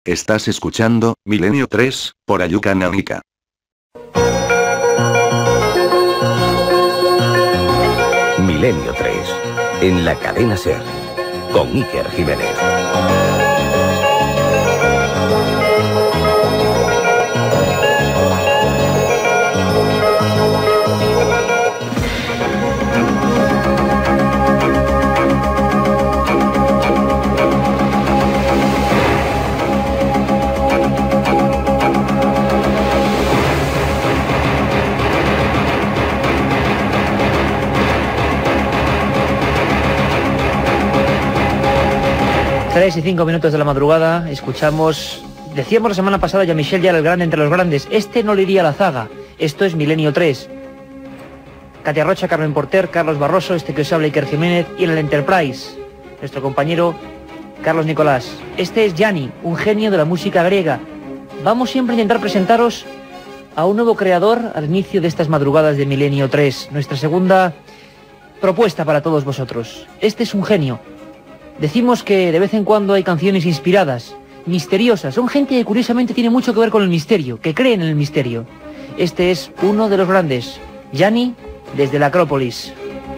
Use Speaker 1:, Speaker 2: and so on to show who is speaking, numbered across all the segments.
Speaker 1: Estás escuchando Milenio 3, por Ayuka Nanika.
Speaker 2: Milenio 3, en la cadena SER, con Iker Jiménez.
Speaker 3: Tres y 5 minutos de la madrugada, decíamos la semana pasada, Jean-Michel Jarre, el grande entre los grandes, este no le iría a la zaga, esto es Milenio 3. Katia Rocha, Carmen Porter, Carlos Barroso, este que os habla Iker Jiménez, y en el Enterprise, nuestro compañero Carlos Nicolás. Este es Gianni, un genio de la música griega. Vamos siempre a intentar presentaros a un nuevo creador al inicio de estas madrugadas de Milenio 3, nuestra segunda propuesta para todos vosotros. Este es un genio. Decimos que de vez en cuando hay canciones inspiradas, misteriosas. Son gente que curiosamente tiene mucho que ver con el misterio, que creen en el misterio. Este es uno de los grandes, Gianni, desde la Acrópolis.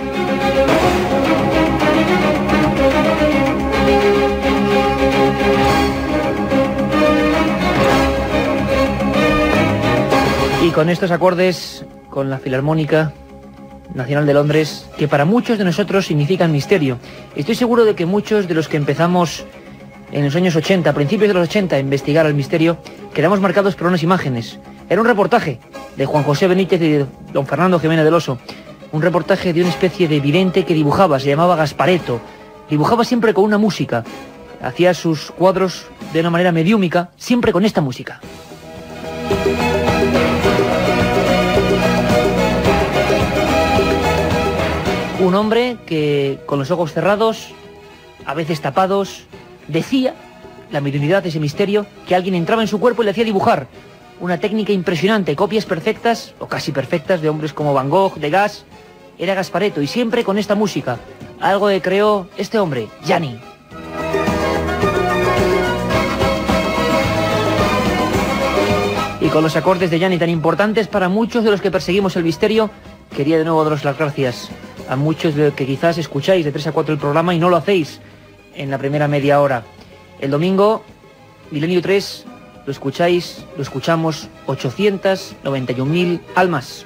Speaker 3: Y con estos acordes, con la Filarmónica Nacional de Londres, que para muchos de nosotros significan misterio. Estoy seguro de que muchos de los que empezamos en los años 80, a principios de los 80, a investigar el misterio, quedamos marcados por unas imágenes. Era un reportaje de Juan José Benítez y de don Fernando Jiménez del Oso. Un reportaje de una especie de vidente que dibujaba, se llamaba Gasparetto. Dibujaba siempre con una música. Hacía sus cuadros de una manera mediúmica, siempre con esta música. Un hombre que, con los ojos cerrados, a veces tapados, decía, la mediunidad de ese misterio, que alguien entraba en su cuerpo y le hacía dibujar. Una técnica impresionante, copias perfectas, o casi perfectas, de hombres como Van Gogh, Degas. Era Gasparetto, y siempre con esta música. Algo que creó este hombre, Gianni. Y con los acordes de Gianni tan importantes para muchos de los que perseguimos el misterio, quería de nuevo daros las gracias a muchos de los que quizás escucháis de 3 a 4 el programa y no lo hacéis en la primera media hora. El domingo, Milenio 3, lo escuchamos 891.000 almas.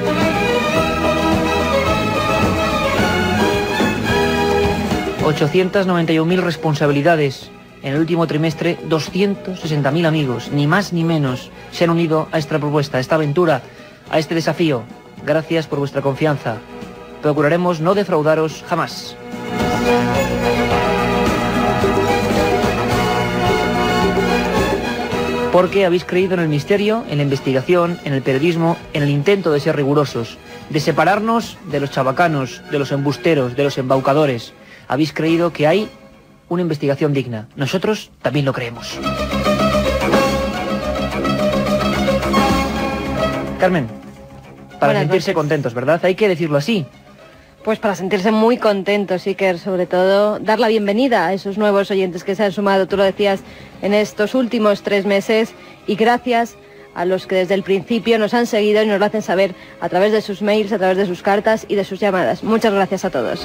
Speaker 3: ...891.000 responsabilidades. En el último trimestre, 260.000 amigos, ni más ni menos, se han unido a esta propuesta, a esta aventura, a este desafío. Gracias por vuestra confianza. Procuraremos no defraudaros jamás. Porque habéis creído en el misterio, en la investigación, en el periodismo, en el intento de ser rigurosos, de separarnos de los chabacanos, de los embusteros, de los embaucadores. Habéis creído que hay una investigación digna. Nosotros también lo creemos. Carmen, para sentirse contentos, ¿verdad? Hay que decirlo así.
Speaker 4: Pues para sentirse muy contentos, Iker, sobre todo dar la bienvenida a esos nuevos oyentes que se han sumado, tú lo decías, en estos últimos 3 meses, y gracias a los que desde el principio nos han seguido y nos lo hacen saber a través de sus mails, a través de sus cartas y de sus llamadas. Muchas gracias a todos.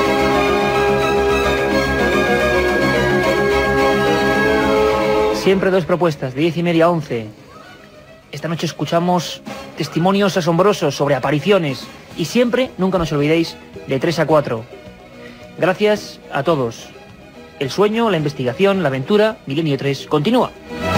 Speaker 3: Siempre 2 propuestas, de 10:30 a 11. Esta noche escuchamos testimonios asombrosos sobre apariciones. Y siempre, nunca nos olvidéis, de 3 a 4. Gracias a todos. El sueño, la investigación, la aventura, Milenio 3, continúa.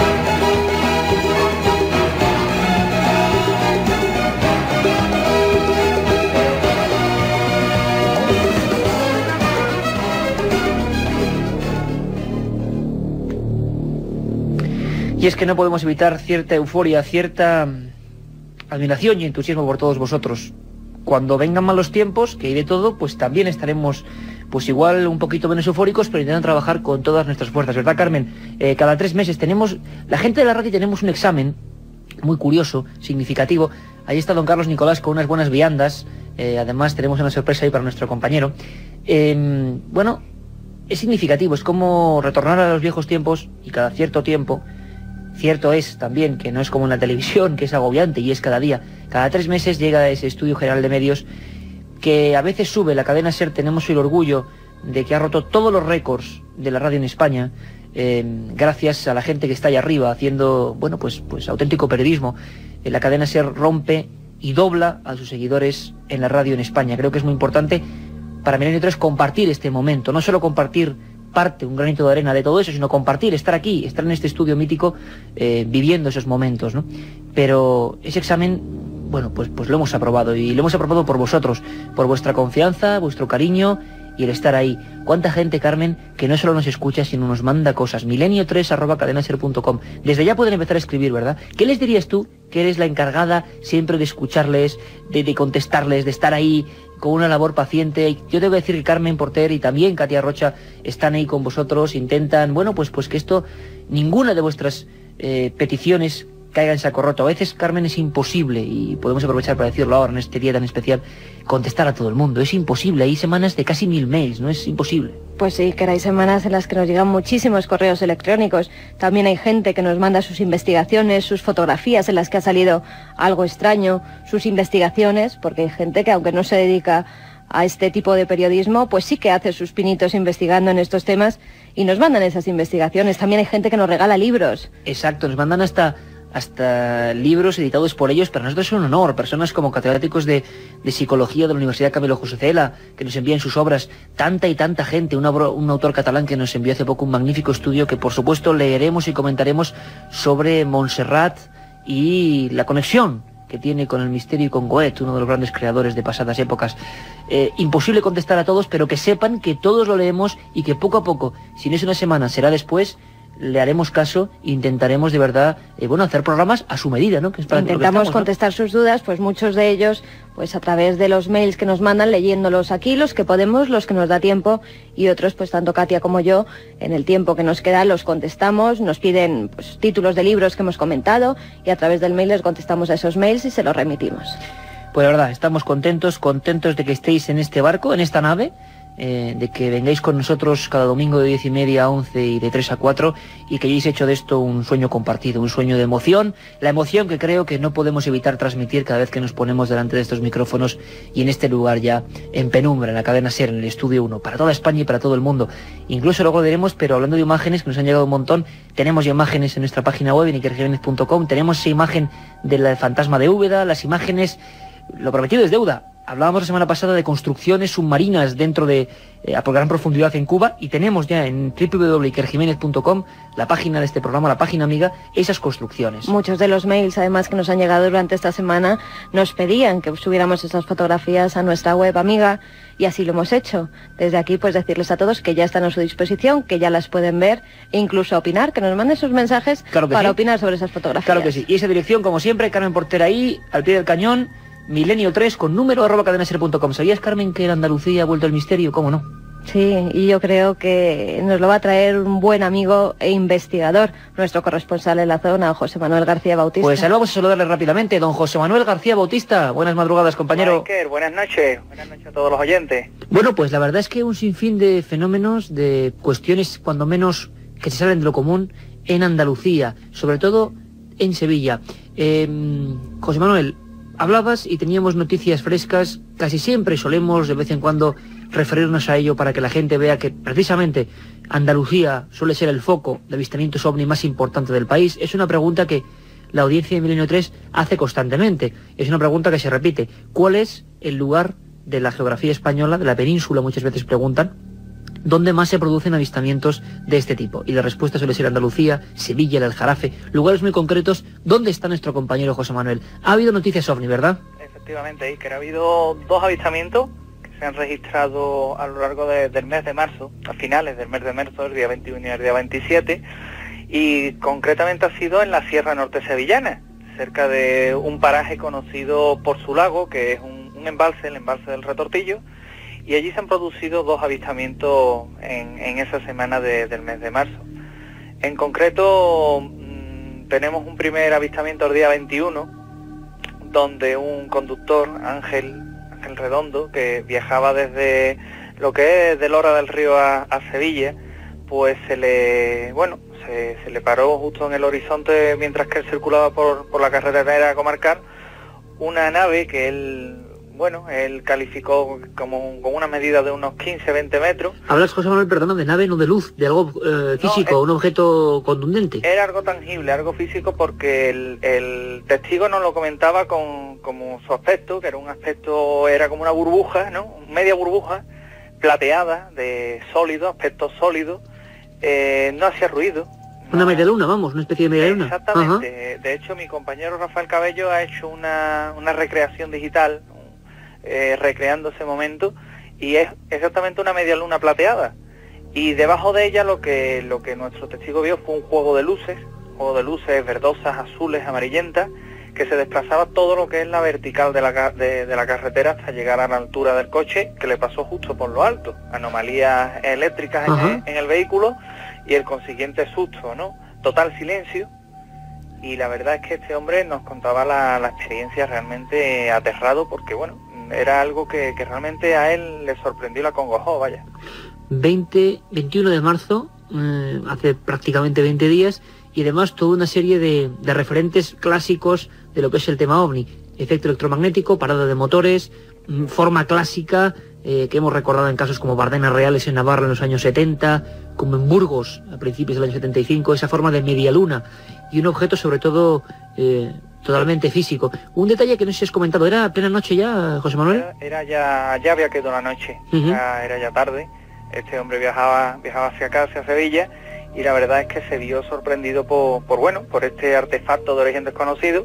Speaker 3: Y es que no podemos evitar cierta euforia, cierta admiración y entusiasmo por todos vosotros. Cuando vengan malos tiempos, que hay de todo, pues también estaremos, pues igual un poquito menos eufóricos, pero intentando trabajar con todas nuestras fuerzas, ¿verdad, Carmen? Cada 3 meses tenemos, la gente de la radio tenemos un examen muy curioso, significativo. Ahí está don Carlos Nicolás con unas buenas viandas, además tenemos una sorpresa ahí para nuestro compañero. Bueno, es significativo, es como retornar a los viejos tiempos y cada cierto tiempo. Cierto es también que no es como en la televisión, que es agobiante y es cada día. Cada 3 meses llega ese Estudio General de Medios que a veces sube. La cadena SER, tenemos el orgullo de que ha roto todos los récords de la radio en España, gracias a la gente que está ahí arriba haciendo, bueno, pues auténtico periodismo. La cadena SER rompe y dobla a sus seguidores en la radio en España. Creo que es muy importante para Milenio 3 compartir este momento, no solo compartir un granito de arena de todo eso, sino compartir, estar aquí, estar en este estudio mítico, viviendo esos momentos, ¿no? Pero ese examen, bueno, pues lo hemos aprobado, y lo hemos aprobado por vosotros, por vuestra confianza, vuestro cariño y el estar ahí. ¿Cuánta gente, Carmen, que no solo nos escucha, sino nos manda cosas? milenio3@cadenaser.com. Desde ya pueden empezar a escribir, ¿verdad? ¿Qué les dirías tú, que eres la encargada siempre de escucharles, de contestarles, de estar ahí con una labor paciente? Yo tengo que decir que Carmen Porter y también Katia Rocha están ahí con vosotros, intentan, bueno, pues que esto, ninguna de vuestras peticiones caiga en saco roto. A veces, Carmen, es imposible, y podemos aprovechar para decirlo ahora en este día tan especial, contestar a todo el mundo. Es imposible, hay semanas de casi 1000 mails, ¿no? Es imposible.
Speaker 4: Pues sí, que hay semanas en las que nos llegan muchísimos correos electrónicos. También hay gente que nos manda sus investigaciones, sus fotografías en las que ha salido algo extraño, sus investigaciones, porque hay gente que, aunque no se dedica a este tipo de periodismo, pues sí que hace sus pinitos investigando en estos temas y nos mandan esas investigaciones. También hay gente que nos regala libros.
Speaker 3: Exacto, nos mandan hasta libros editados por ellos. Para nosotros es un honor. Personas como catedráticos de psicología de la Universidad Camilo José Cela, que nos envían sus obras. Tanta y tanta gente. Un autor catalán que nos envió hace poco un magnífico estudio que, por supuesto, leeremos y comentaremos sobre Montserrat y la conexión que tiene con el misterio y con Goethe, uno de los grandes creadores de pasadas épocas. Imposible contestar a todos, pero que sepan que todos lo leemos y que poco a poco, si no es una semana, será después, le haremos caso e intentaremos de verdad, hacer programas a su medida, ¿no? Que es para
Speaker 4: intentamos contestar sus dudas, pues muchos de ellos, pues a través de los mails que nos mandan, leyéndolos aquí, los que podemos, los que nos da tiempo, y otros, pues tanto Katia como yo, en el tiempo que nos queda, los contestamos, nos piden pues títulos de libros que hemos comentado, y a través del mail les contestamos a esos mails y se los remitimos.
Speaker 3: Pues la verdad, estamos contentos de que estéis en este barco, en esta nave, de que vengáis con nosotros cada domingo de 10:30 a 11 y de 3 a 4 y que hayáis hecho de esto un sueño compartido, un sueño de emoción, la emoción que creo que no podemos evitar transmitir cada vez que nos ponemos delante de estos micrófonos y en este lugar ya en penumbra, en la cadena SER, en el Estudio 1, para toda España y para todo el mundo. Incluso luego lo diremos, pero hablando de imágenes que nos han llegado un montón, tenemos ya imágenes en nuestra página web en ikerjimenez.com, tenemos esa imagen del fantasma de Úbeda, las imágenes, lo prometido es deuda. Hablábamos la semana pasada de construcciones submarinas dentro de a gran profundidad en Cuba, y tenemos ya en www.ikerjimenez.com, la página de este programa, la página amiga, esas construcciones.
Speaker 4: Muchos de los mails, además, que nos han llegado durante esta semana, nos pedían que subiéramos esas fotografías a nuestra web amiga, y así lo hemos hecho. Desde aquí, pues decirles a todos que ya están a su disposición, que ya las pueden ver, e incluso opinar, que nos manden sus mensajes para opinar sobre esas fotografías.
Speaker 3: Claro que sí. Y esa dirección, como siempre, Carmen Porter ahí, al pie del cañón, Milenio 3 con número @cadenaser.com. ¿Sabías, Carmen, que en Andalucía ha vuelto el misterio? ¿Cómo no?
Speaker 4: Sí, y yo creo que nos lo va a traer un buen amigo e investigador, nuestro corresponsal en la zona, José Manuel García Bautista.
Speaker 3: Pues vamos a saludarle rápidamente, don José Manuel García Bautista. Buenas madrugadas, compañero.
Speaker 5: Iker, buenas noches a todos los oyentes.
Speaker 3: Bueno, pues la verdad es que un sinfín de fenómenos, de cuestiones, cuando menos, que se salen de lo común en Andalucía, sobre todo en Sevilla. José Manuel, hablabas y teníamos noticias frescas, casi siempre solemos de vez en cuando referirnos a ello para que la gente vea que precisamente Andalucía suele ser el foco de avistamientos ovni más importante del país. Es una pregunta que la audiencia de Milenio 3 hace constantemente, es una pregunta que se repite. ¿Cuál es el lugar de la geografía española, de la península, muchas veces preguntan, donde más se producen avistamientos de este tipo? Y la respuesta suele ser Andalucía, Sevilla, el Aljarafe, lugares muy concretos. ¿Dónde está nuestro compañero José Manuel? Ha habido noticias ovni, ¿verdad?
Speaker 5: Efectivamente, Iker, ha habido 2 avistamientos que se han registrado a lo largo del mes de marzo, a finales del mes de marzo, el día 21 y el día 27, y concretamente ha sido en la Sierra Norte Sevillana, cerca de un paraje conocido por su lago, que es un embalse, el embalse del Retortillo, y allí se han producido 2 avistamientos en esa semana del mes de marzo. En concreto, tenemos un primer avistamiento el día 21, donde un conductor, Ángel Redondo, que viajaba desde lo que es de Lora del Río a Sevilla, pues se le paró justo en el horizonte mientras que él circulaba por la carretera comarcal una nave que él calificó como con una medida de unos 15-20 metros.
Speaker 3: Hablas, José Manuel, perdona, de nave, no de luz, de algo físico, un objeto contundente.
Speaker 5: Era algo tangible, algo físico, porque el testigo nos lo comentaba como su aspecto, que era como una burbuja, ¿no? Media burbuja, plateada, de sólido, aspecto sólido, no hacía ruido.
Speaker 3: Una media luna, vamos, una especie de media luna.
Speaker 5: Exactamente.
Speaker 3: Ajá.
Speaker 5: De hecho, mi compañero Rafael Cabello ha hecho una recreación digital, recreando ese momento, y es exactamente una media luna plateada. Y debajo de ella lo que nuestro testigo vio fue un juego de luces verdosas, azules, amarillentas, que se desplazaba todo lo que es la vertical de la carretera hasta llegar a la altura del coche, que le pasó justo por lo alto. Anomalías eléctricas en el vehículo y el consiguiente susto, ¿no? Total silencio. Y la verdad es que este hombre nos contaba la experiencia realmente aterrado, porque bueno, era algo que realmente a él le sorprendió y le acongojó, vaya.
Speaker 3: 21 de marzo, hace prácticamente 20 días, y además toda una serie de referentes clásicos de lo que es el tema OVNI. Efecto electromagnético, parada de motores, forma clásica, que hemos recordado en casos como Bardenas Reales en Navarra en los años 70, como en Burgos a principios del año 75, esa forma de media luna, y un objeto sobre todo totalmente físico. Un detalle que no sé si has comentado, ¿era plena noche ya, José Manuel?
Speaker 5: Ya había quedado la noche, era ya tarde. Este hombre viajaba hacia acá, hacia Sevilla, y la verdad es que se vio sorprendido por este artefacto de origen desconocido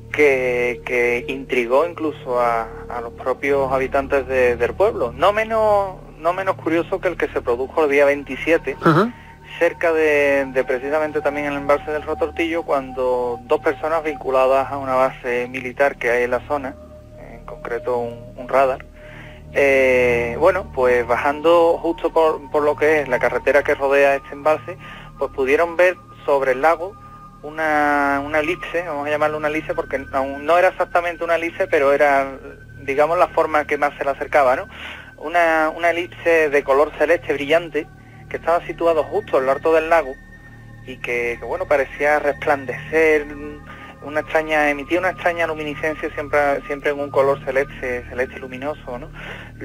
Speaker 5: que intrigó incluso a los propios habitantes del pueblo. No menos curioso que el que se produjo el día 27, cerca de precisamente también en el embalse del Rotortillo, cuando dos personas vinculadas a una base militar que hay en la zona, en concreto un radar, pues bajando justo por lo que es la carretera que rodea este embalse, pues pudieron ver sobre el lago una elipse, vamos a llamarlo una elipse porque no era exactamente una elipse, pero era, digamos, la forma que más se le acercaba, ¿no? Una elipse de color celeste brillante que estaba situado justo en lo alto del lago y que parecía resplandecer, emitía una extraña luminiscencia siempre en un color celeste luminoso, ¿no?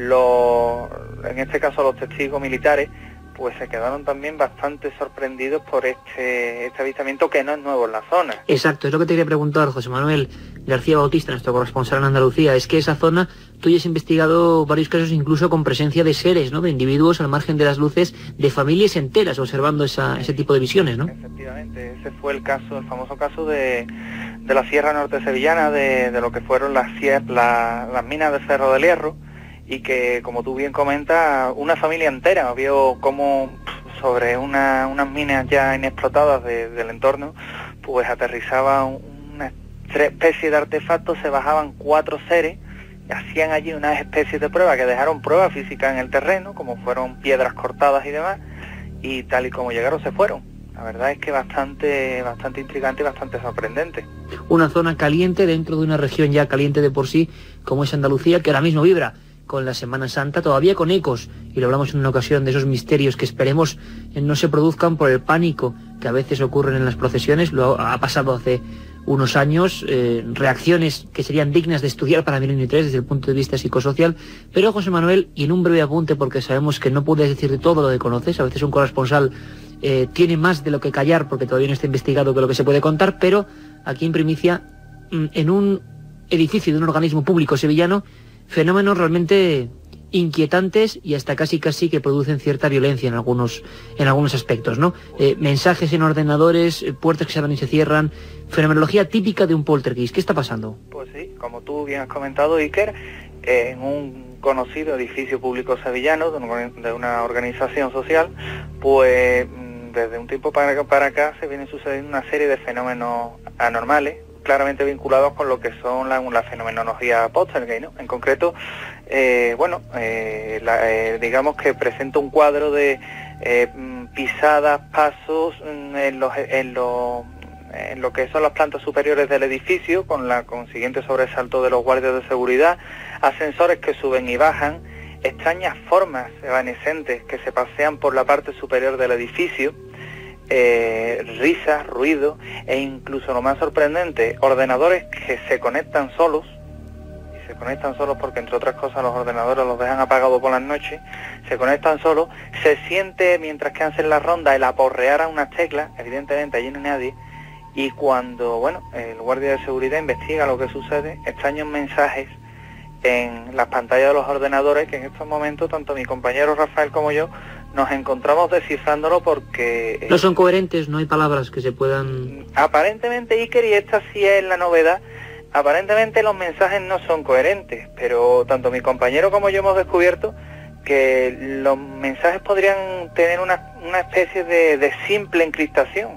Speaker 5: En este caso los testigos militares pues se quedaron también bastante sorprendidos por este avistamiento, que no es nuevo en la zona.
Speaker 3: Exacto, es lo que te quería preguntar, José Manuel García Bautista, nuestro corresponsal en Andalucía. Es que esa zona, tú ya has investigado varios casos incluso con presencia de seres, ¿no? De individuos al margen de las luces, de familias enteras observando ese tipo de visiones, ¿no?
Speaker 5: Efectivamente, ese fue el famoso caso de la Sierra Norte Sevillana, de lo que fueron las minas de Cerro del Hierro, y que, como tú bien comentas, una familia entera vio cómo sobre unas minas ya inexplotadas del entorno, pues aterrizaba una especie de artefacto, se bajaban 4 seres, y hacían allí unas especies de pruebas que dejaron pruebas físicas en el terreno, como fueron piedras cortadas y demás, y tal y como llegaron se fueron. La verdad es que bastante intrigante y bastante sorprendente.
Speaker 3: Una zona caliente dentro de una región ya caliente de por sí, como es Andalucía, que ahora mismo vibra con la Semana Santa, todavía con ecos, y lo hablamos en una ocasión, de esos misterios que esperemos no se produzcan por el pánico que a veces ocurren en las procesiones. Lo ha pasado hace unos años, reacciones que serían dignas de estudiar para Milenio 3 desde el punto de vista psicosocial. Pero, José Manuel, y en un breve apunte, porque sabemos que no puedes decir todo lo que conoces, a veces un corresponsal tiene más de lo que callar porque todavía no está investigado que lo que se puede contar, pero aquí en primicia, en un edificio de un organismo público sevillano, fenómenos realmente inquietantes y hasta casi que producen cierta violencia en algunos aspectos, ¿no? Mensajes en ordenadores, puertas que se abren y se cierran, fenomenología típica de un poltergeist. ¿Qué está pasando?
Speaker 5: Pues sí, como tú bien has comentado, Iker, en un conocido edificio público sevillano de una organización social, pues desde un tiempo para acá se vienen sucediendo una serie de fenómenos anormales, claramente vinculados con lo que son la fenomenología poltergeist, ¿no? En concreto, digamos que presenta un cuadro de pisadas, pasos en lo que son las plantas superiores del edificio, con la consiguiente sobresalto de los guardias de seguridad, ascensores que suben y bajan, extrañas formas evanescentes que se pasean por la parte superior del edificio, risas, ruido e incluso lo más sorprendente, ordenadores que se conectan solos, y se conectan solos porque entre otras cosas los ordenadores los dejan apagados por las noches, se conectan solos, se siente mientras que hacen la ronda el aporrear a unas teclas, evidentemente allí no hay nadie, y cuando, bueno, el guardia de seguridad investiga lo que sucede, extraños mensajes en las pantallas de los ordenadores que en estos momentos tanto mi compañero Rafael como yo nos encontramos descifrándolo porque...
Speaker 3: No son coherentes, no hay palabras que se puedan...
Speaker 5: Aparentemente, Iker, y esta sí es la novedad, aparentemente los mensajes no son coherentes, pero tanto mi compañero como yo hemos descubierto que los mensajes podrían tener una especie de simple encriptación.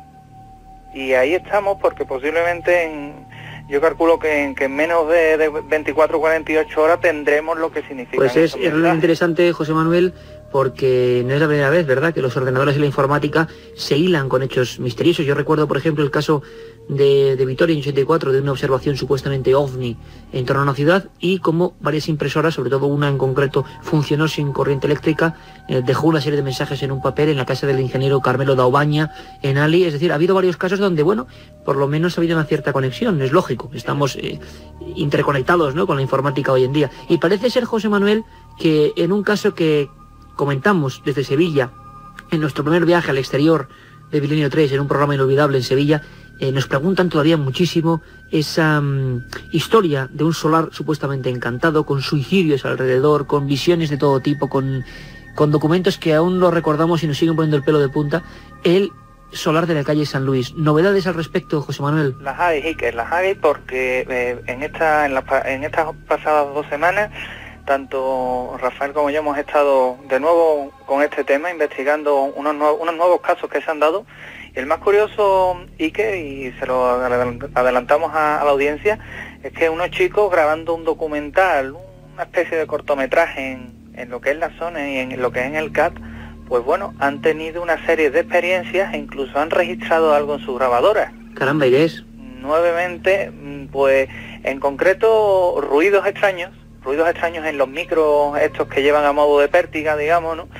Speaker 5: Y ahí estamos porque posiblemente yo calculo que en menos de 24 o 48 horas tendremos lo que significa.
Speaker 3: Pues es realmente interesante, José Manuel, porque no es la primera vez, ¿verdad?, que los ordenadores y la informática se hilan con hechos misteriosos. Yo recuerdo, por ejemplo, el caso de Vitoria en 84, de una observación supuestamente ovni en torno a una ciudad, y como varias impresoras, sobre todo una en concreto, funcionó sin corriente eléctrica, dejó una serie de mensajes en un papel en la casa del ingeniero Carmelo Daubaña, en Ali. Es decir, ha habido varios casos donde, bueno, por lo menos ha habido una cierta conexión, es lógico, estamos interconectados, ¿no?, con la informática hoy en día. Y parece ser, José Manuel, que en un caso que comentamos desde Sevilla, en nuestro primer viaje al exterior de Milenio 3, en un programa inolvidable en Sevilla, nos preguntan todavía muchísimo esa historia de un solar supuestamente encantado, con suicidios alrededor, con visiones de todo tipo, con documentos que aún lo recordamos y nos siguen poniendo el pelo de punta, el solar de la calle San Luis. ¿Novedades al respecto, José Manuel?
Speaker 5: Las hay, Iker, las hay, porque en estas pasadas 2 semanas tanto Rafael como yo hemos estado de nuevo con este tema, investigando unos nuevos casos que se han dado. Y el más curioso, Iker, y se lo adelantamos a la audiencia, es que unos chicos grabando un documental, una especie de cortometraje en lo que es la zona y en lo que es en el CAT, pues bueno, han tenido una serie de experiencias e incluso han registrado algo en sus grabadoras.
Speaker 3: Caramba, ¿y qué es?
Speaker 5: Nuevamente, pues en concreto ruidos extraños en los micros estos que llevan a modo de pértiga, digamos, ¿no?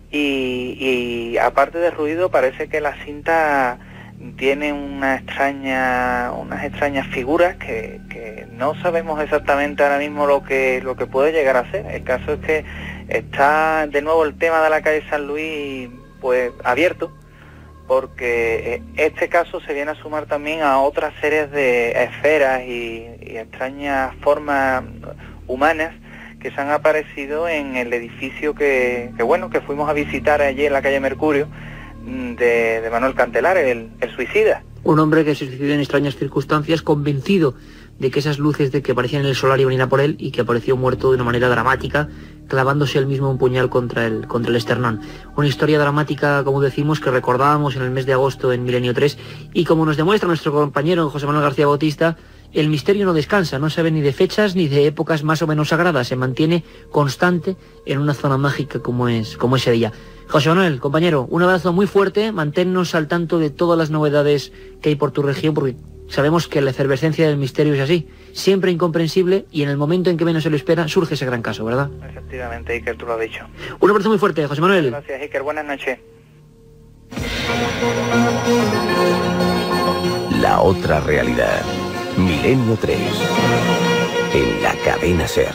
Speaker 5: Y aparte de ruido, parece que la cinta tiene unas extrañas figuras que no sabemos exactamente ahora mismo lo que puede llegar a ser. El caso es que está de nuevo el tema de la calle San Luis pues abierto, porque este caso se viene a sumar también a otras series de esferas y extrañas formas humanas que se han aparecido en el edificio que fuimos a visitar allí en la calle Mercurio de Manuel Cantelar, el suicida.
Speaker 3: Un hombre que se suicidó en extrañas circunstancias, convencido de que esas luces de que aparecían en el solar iban a ir a por él, y que apareció muerto de una manera dramática, clavándose él mismo un puñal contra el esternón. Una historia dramática, como decimos, que recordábamos en el mes de agosto en Milenio 3, y como nos demuestra nuestro compañero José Manuel García Bautista, el misterio no descansa, no sabe ni de fechas ni de épocas más o menos sagradas, se mantiene constante en una zona mágica como es Sevilla. José Manuel, compañero, un abrazo muy fuerte, manténnos al tanto de todas las novedades que hay por tu región, porque sabemos que la efervescencia del misterio es así, siempre incomprensible, y en el momento en que menos se lo espera surge ese gran caso, ¿verdad?
Speaker 5: Efectivamente, Iker, tú lo has dicho.
Speaker 3: Un abrazo muy fuerte, José Manuel.
Speaker 5: Gracias, Iker, buenas noches.
Speaker 2: La otra realidad. Milenio 3. En la cadena SER.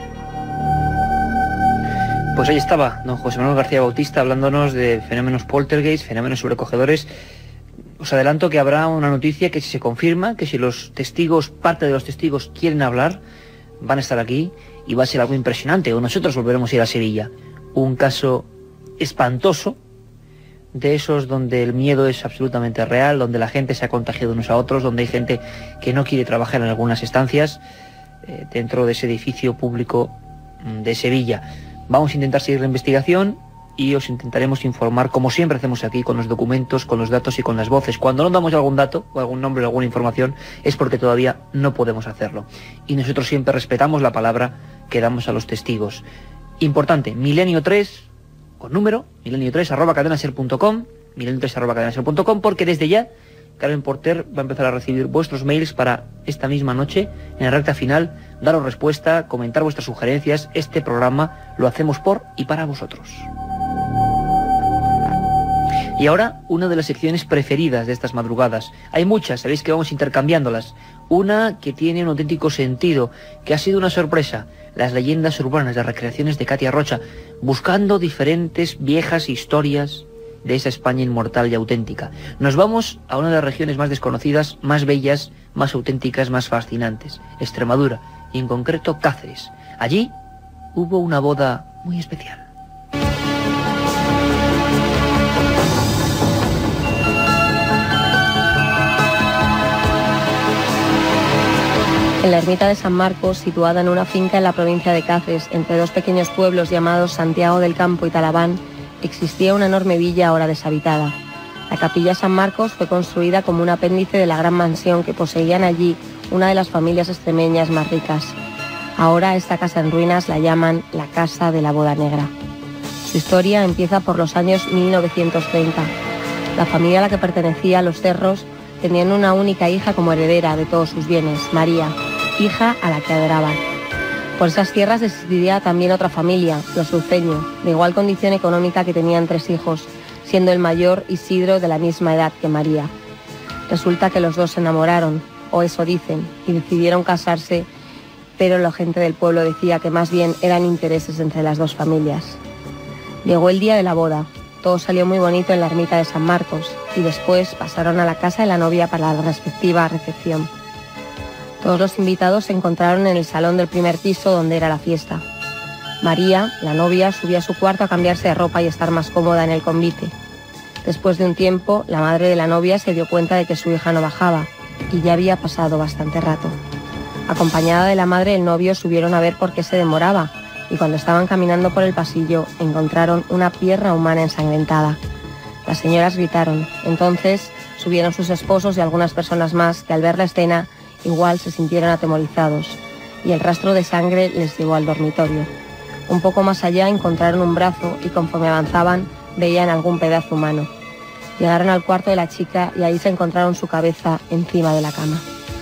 Speaker 3: Pues ahí estaba don José Manuel García Bautista hablándonos de fenómenos poltergeist, fenómenos sobrecogedores. Os adelanto que habrá una noticia que si se confirma, que si los testigos, parte de los testigos quieren hablar, van a estar aquí y va a ser algo impresionante. O nosotros volveremos a ir a Sevilla. Un caso espantoso, de esos donde el miedo es absolutamente real, donde la gente se ha contagiado unos a otros, donde hay gente que no quiere trabajar en algunas estancias dentro de ese edificio público de Sevilla. Vamos a intentar seguir la investigación y os intentaremos informar, como siempre hacemos aquí, con los documentos, con los datos y con las voces. Cuando no damos algún dato, o algún nombre o alguna información, es porque todavía no podemos hacerlo. Y nosotros siempre respetamos la palabra que damos a los testigos. Importante, Milenio 3... con número, milenio3@cadenaser.com, milenio3@cadenaser.com, porque desde ya Carmen Porter va a empezar a recibir vuestros mails para esta misma noche, en la recta final, daros respuesta, comentar vuestras sugerencias. Este programa lo hacemos por y para vosotros. Y ahora, una de las secciones preferidas de estas madrugadas. Hay muchas, sabéis que vamos intercambiándolas. Una que tiene un auténtico sentido, que ha sido una sorpresa. Las leyendas urbanas, las recreaciones de Katia Rocha, buscando diferentes viejas historias de esa España inmortal y auténtica. Nos vamos a una de las regiones más desconocidas, más bellas, más auténticas, más fascinantes, Extremadura, y en concreto Cáceres. Allí hubo una boda muy especial.
Speaker 4: En la ermita de San Marcos, situada en una finca en la provincia de Cáceres, entre dos pequeños pueblos llamados Santiago del Campo y Talaván, existía una enorme villa ahora deshabitada. La capilla San Marcos fue construida como un apéndice de la gran mansión que poseían allí una de las familias extremeñas más ricas. Ahora esta casa en ruinas la llaman la Casa de la Boda Negra. Su historia empieza por los años 1930. La familia a la que pertenecía Los Cerros tenían una única hija como heredera de todos sus bienes, María, hija a la que adoraban. Por esas tierras existiría también otra familia, los Luceño, de igual condición económica, que tenían 3 hijos, siendo el mayor Isidro de la misma edad que María. Resulta que los dos se enamoraron, o eso dicen, y decidieron casarse, pero la gente del pueblo decía que más bien eran intereses entre las dos familias. Llegó el día de la boda, todo salió muy bonito en la ermita de San Marcos, y después pasaron a la casa de la novia para la respectiva recepción. Todos los invitados se encontraron en el salón del primer piso donde era la fiesta. María, la novia, subía a su cuarto a cambiarse de ropa y estar más cómoda en el convite. Después de un tiempo, la madre de la novia se dio cuenta de que su hija no bajaba, y ya había pasado bastante rato. Acompañada de la madre del novio, subieron a ver por qué se demoraba, y cuando estaban caminando por el pasillo, encontraron una pierna humana ensangrentada. Las señoras gritaron. Entonces subieron sus esposos y algunas personas más que, al ver la escena, igual se sintieron atemorizados, y el rastro de sangre les llevó al dormitorio. Un poco más allá encontraron un brazo y conforme avanzaban veían algún pedazo humano. Llegaron al cuarto de la chica y ahí se encontraron su cabeza encima de la cama.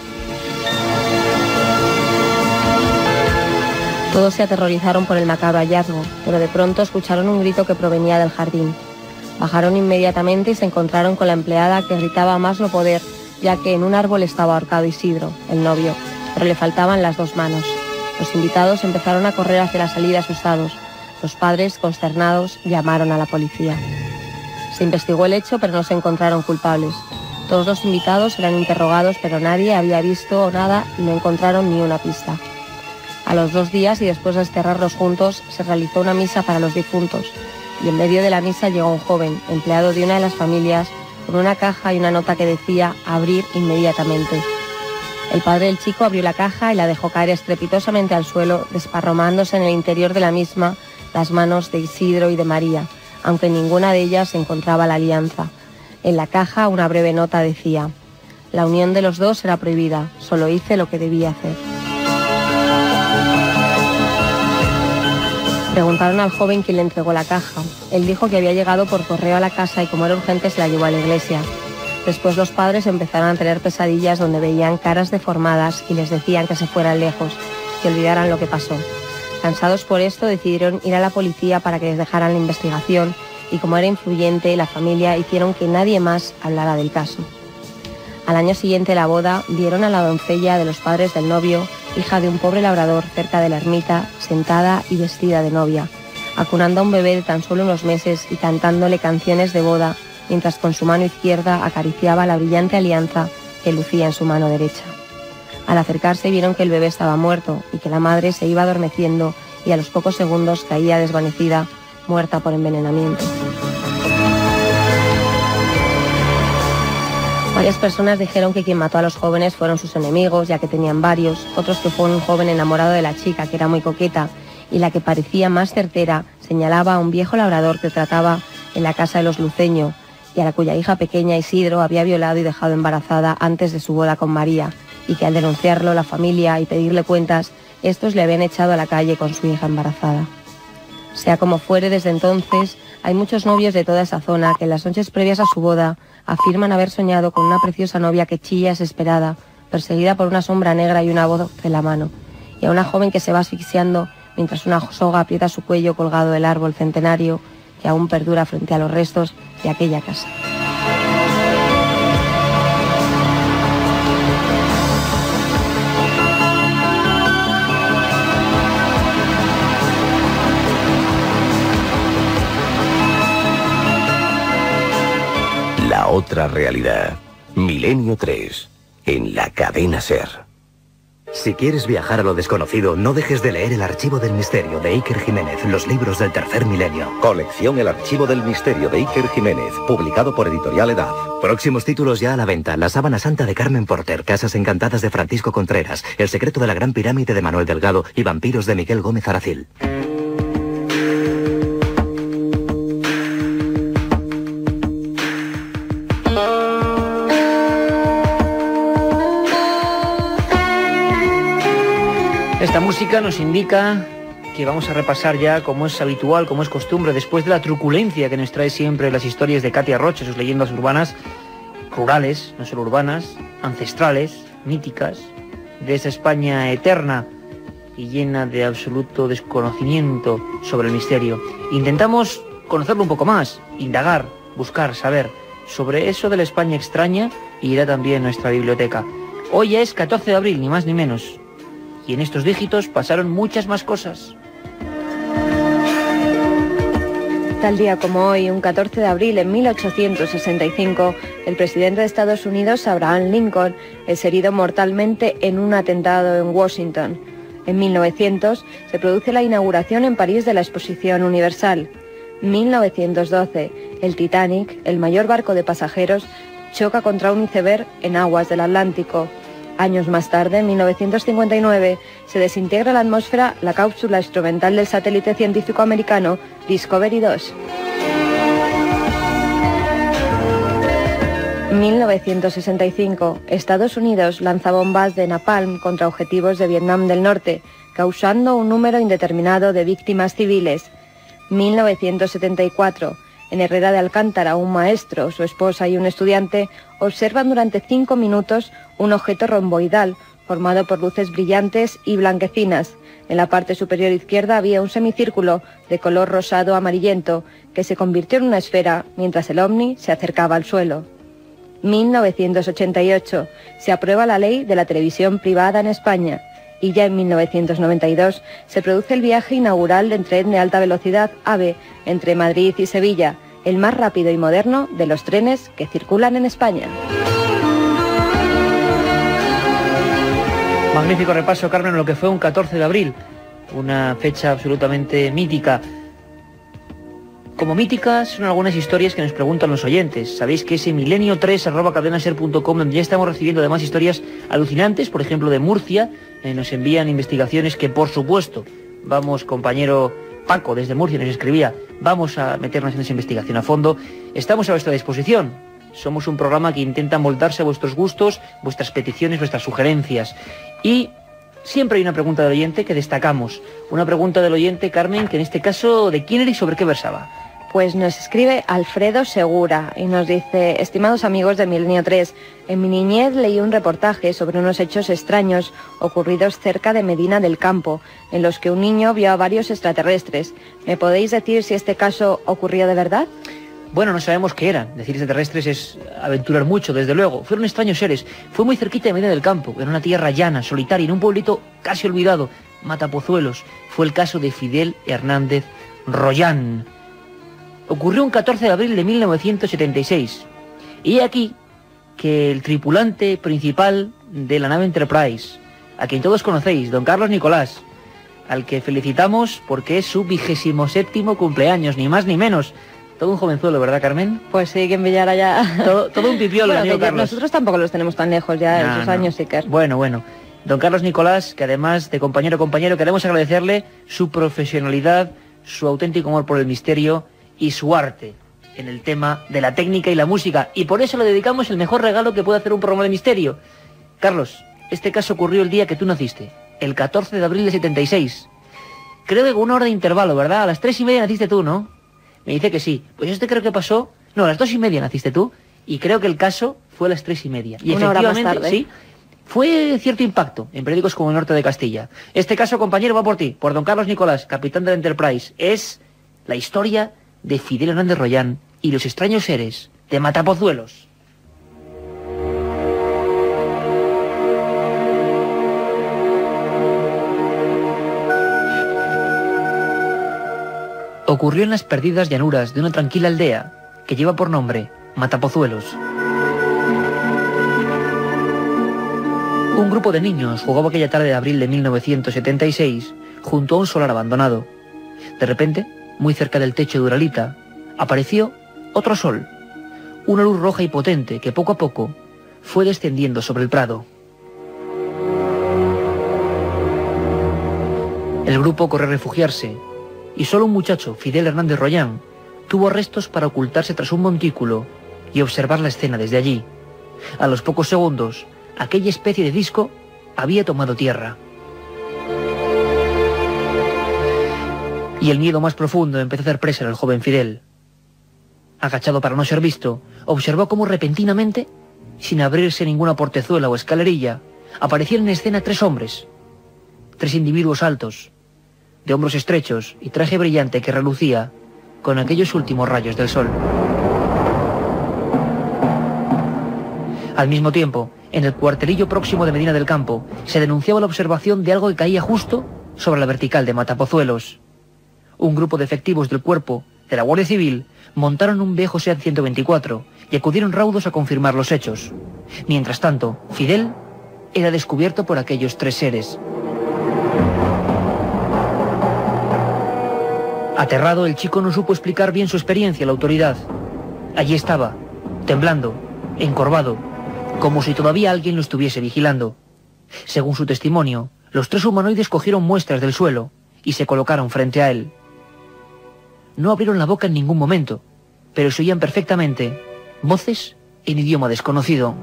Speaker 4: Todos se aterrorizaron por el macabro hallazgo, pero de pronto escucharon un grito que provenía del jardín. Bajaron inmediatamente y se encontraron con la empleada, que gritaba a más no poder, ya que en un árbol estaba ahorcado Isidro, el novio, pero le faltaban las 2 manos. Los invitados empezaron a correr hacia la salida asustados. Los padres, consternados, llamaron a la policía. Se investigó el hecho, pero no se encontraron culpables. Todos los invitados eran interrogados, pero nadie había visto nada y no encontraron ni una pista. A los 2 días, y después de enterrarlos juntos, se realizó una misa para los difuntos, y en medio de la misa llegó un joven, empleado de una de las familias, con una caja y una nota que decía abrir inmediatamente. El padre del chico abrió la caja y la dejó caer estrepitosamente al suelo, desparramándose en el interior de la misma las manos de Isidro y de María, aunque en ninguna de ellas se encontraba la alianza. En la caja una breve nota decía: la unión de los dos era prohibida, solo hice lo que debía hacer. Preguntaron al joven quién le entregó la caja. Él dijo que había llegado por correo a la casa y como era urgente se la llevó a la iglesia. Después los padres empezaron a tener pesadillas donde veían caras deformadas y les decían que se fueran lejos, que olvidaran lo que pasó. Cansados por esto, decidieron ir a la policía para que les dejaran la investigación y como era influyente, la familia hicieron que nadie más hablara del caso. Al año siguiente de la boda, vieron a la doncella de los padres del novio, hija de un pobre labrador, cerca de la ermita, sentada y vestida de novia, acunando a un bebé de tan solo unos meses y cantándole canciones de boda, mientras con su mano izquierda acariciaba la brillante alianza que lucía en su mano derecha. Al acercarse vieron que el bebé estaba muerto y que la madre se iba adormeciendo y a los pocos segundos caía desvanecida, muerta por envenenamiento. Varias personas dijeron que quien mató a los jóvenes fueron sus enemigos, ya que tenían varios, otros que fue un joven enamorado de la chica, que era muy coqueta, y la que parecía más certera señalaba a un viejo labrador que trataba en la casa de los Luceño, y a la cuya hija pequeña Isidro había violado y dejado embarazada antes de su boda con María, y que al denunciarlo la familia y pedirle cuentas, estos le habían echado a la calle con su hija embarazada. Sea como fuere, desde entonces
Speaker 6: Hay muchos novios de toda esa zona que en las noches previas a su boda afirman haber soñado con una preciosa novia que chilla desesperada, perseguida por una sombra negra y una voz en la mano, y a una joven que se va asfixiando mientras una soga aprieta su cuello colgado del árbol centenario que aún perdura frente a los restos de aquella casa.
Speaker 2: La otra realidad. Milenio 3. En la cadena SER.
Speaker 7: Si quieres viajar a lo desconocido, no dejes de leer El Archivo del Misterio de Iker Jiménez, los libros del tercer milenio.
Speaker 2: Colección El Archivo del Misterio de Iker Jiménez, publicado por Editorial Edad.
Speaker 7: Próximos títulos ya a la venta: La sábana santa de Carmen Porter, Casas encantadas de Francisco Contreras, El secreto de la gran pirámide de Manuel Delgado y Vampiros de Miguel Gómez Aracil.
Speaker 3: Esta música nos indica que vamos a repasar ya, como es habitual, como es costumbre, después de la truculencia que nos trae siempre las historias de Katia Roche, sus leyendas urbanas, rurales, no solo urbanas, ancestrales, míticas, de esa España eterna y llena de absoluto desconocimiento sobre el misterio. Intentamos conocerlo un poco más, indagar, buscar, saber sobre eso de la España extraña, y irá también nuestra biblioteca. Hoy ya es 14 de abril, ni más ni menos. Y en estos dígitos pasaron muchas más cosas.
Speaker 4: Tal día como hoy, un 14 de abril de 1865, el presidente de Estados Unidos, Abraham Lincoln, es herido mortalmente en un atentado en Washington. En 1900 se produce la inauguración en París de la Exposición Universal. 1912, el Titanic, el mayor barco de pasajeros, choca contra un iceberg en aguas del Atlántico. Años más tarde, en 1959, se desintegra en la atmósfera la cápsula instrumental del satélite científico americano Discovery 2. 1965, Estados Unidos lanza bombas de napalm contra objetivos de Vietnam del Norte, causando un número indeterminado de víctimas civiles. 1974, en Herrera de Alcántara, un maestro, su esposa y un estudiante observan durante 5 minutos un objeto romboidal formado por luces brillantes y blanquecinas. En la parte superior izquierda había un semicírculo de color rosado amarillento que se convirtió en una esfera mientras el ovni se acercaba al suelo. 1988, se aprueba la ley de la televisión privada en España, y ya en 1992 se produce el viaje inaugural del tren de alta velocidad AVE entre Madrid y Sevilla, el más rápido y moderno de los trenes que circulan en España.
Speaker 3: Magnífico repaso, Carmen, a lo que fue un 14 de abril, una fecha absolutamente mítica. Como míticas son algunas historias que nos preguntan los oyentes. Sabéis que ese milenio3@cadenaser.com, donde ya estamos recibiendo además historias alucinantes, por ejemplo de Murcia, nos envían investigaciones que, por supuesto, vamos, compañero Paco desde Murcia nos escribía, vamos a meternos en esa investigación a fondo. Estamos a vuestra disposición. Somos un programa que intenta moldarse a vuestros gustos, vuestras peticiones, vuestras sugerencias. Y siempre hay una pregunta del oyente que destacamos. Una pregunta del oyente, Carmen, que en este caso, ¿de quién era y sobre qué versaba?
Speaker 4: Pues nos escribe Alfredo Segura y nos dice: estimados amigos de Milenio 3, en mi niñez leí un reportaje sobre unos hechos extraños ocurridos cerca de Medina del Campo, en los que un niño vio a varios extraterrestres. ¿Me podéis decir si este caso ocurrió de verdad?
Speaker 3: Bueno, no sabemos qué eran. Decir extraterrestres es aventurar mucho, desde luego. Fueron extraños seres. Fue muy cerquita de Medina del Campo, en una tierra llana, solitaria, en un pueblito casi olvidado, Matapozuelos. Fue el caso de Fidel Hernández Rollán. Ocurrió un 14 de abril de 1976. Y aquí que el tripulante principal de la nave Enterprise, a quien todos conocéis, don Carlos Nicolás, al que felicitamos porque es su 27º cumpleaños, ni más ni menos. Todo un jovenzuelo, ¿verdad, Carmen?
Speaker 4: Pues sí, que en Villara ya...
Speaker 3: Todo un pipiolo,
Speaker 4: bueno,
Speaker 3: amigo Carlos.
Speaker 4: Nosotros tampoco los tenemos tan lejos ya, esos años, sí que...
Speaker 3: Bueno. Don Carlos Nicolás, que además de compañero, queremos agradecerle su profesionalidad, su auténtico amor por el misterio y su arte en el tema de la técnica y la música. Y por eso le dedicamos el mejor regalo que puede hacer un programa de misterio. Carlos, este caso ocurrió el día que tú naciste, el 14 de abril de 76. Creo que con una hora de intervalo, ¿verdad? A las 3:30 naciste tú, ¿no? Me dice que sí. Pues este creo que pasó... No, a las 2:30 naciste tú, y creo que el caso fue a las 3:30. Y
Speaker 4: una hora más
Speaker 3: efectivamente,
Speaker 4: tarde.
Speaker 3: sí, fue cierto impacto en periódicos como el Norte de Castilla. Este caso, compañero, va por ti, por don Carlos Nicolás, capitán del Enterprise. Es la historia de Fidel Hernández Rollán y los extraños seres de Matapozuelos. Ocurrió en las perdidas llanuras de una tranquila aldea que lleva por nombre Matapozuelos. Un grupo de niños jugaba aquella tarde de abril de 1976 junto a un solar abandonado. De repente, muy cerca del techo de Uralita, apareció otro sol, una luz roja y potente que poco a poco fue descendiendo sobre el prado. El grupo corrió a refugiarse, y solo un muchacho, Fidel Hernández Rollán, tuvo restos para ocultarse tras un montículo y observar la escena desde allí. A los pocos segundos, aquella especie de disco había tomado tierra. Y el miedo más profundo empezó a hacer presa en el joven Fidel. Agachado para no ser visto, observó cómo repentinamente, sin abrirse ninguna portezuela o escalerilla, aparecían en escena 3 hombres. 3 individuos altos, de hombros estrechos y traje brillante que relucía con aquellos últimos rayos del sol. Al mismo tiempo, en el cuartelillo próximo de Medina del Campo, se denunciaba la observación de algo que caía justo sobre la vertical de Matapozuelos. Un grupo de efectivos del cuerpo de la Guardia Civil montaron un viejo SEAT 124 y acudieron raudos a confirmar los hechos. Mientras tanto, Fidel era descubierto por aquellos 3 seres. Aterrado, el chico no supo explicar bien su experiencia a la autoridad. Allí estaba, temblando, encorvado, como si todavía alguien lo estuviese vigilando. Según su testimonio, los 3 humanoides cogieron muestras del suelo y se colocaron frente a él. No abrieron la boca en ningún momento, pero se oían perfectamente voces en idioma desconocido.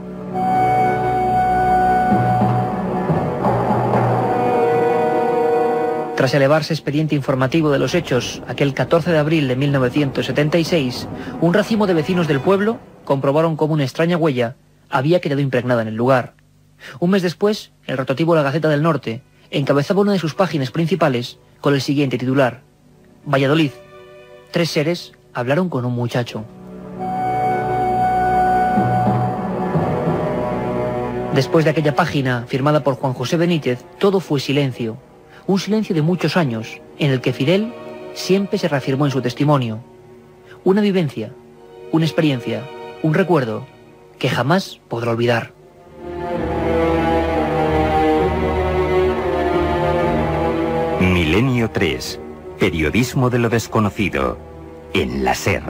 Speaker 3: Tras elevarse expediente informativo de los hechos, aquel 14 de abril de 1976, un racimo de vecinos del pueblo comprobaron cómo una extraña huella había quedado impregnada en el lugar. Un mes después, el rotativo La Gaceta del Norte encabezaba una de sus páginas principales con el siguiente titular: Valladolid, 3 seres hablaron con un muchacho. Después de aquella página, firmada por Juan José Benítez, todo fue silencio. Un silencio de muchos años, en el que Fidel siempre se reafirmó en su testimonio. Una vivencia, una experiencia, un recuerdo que jamás podrá olvidar.
Speaker 2: Milenio 3. Periodismo de lo desconocido. En la SER.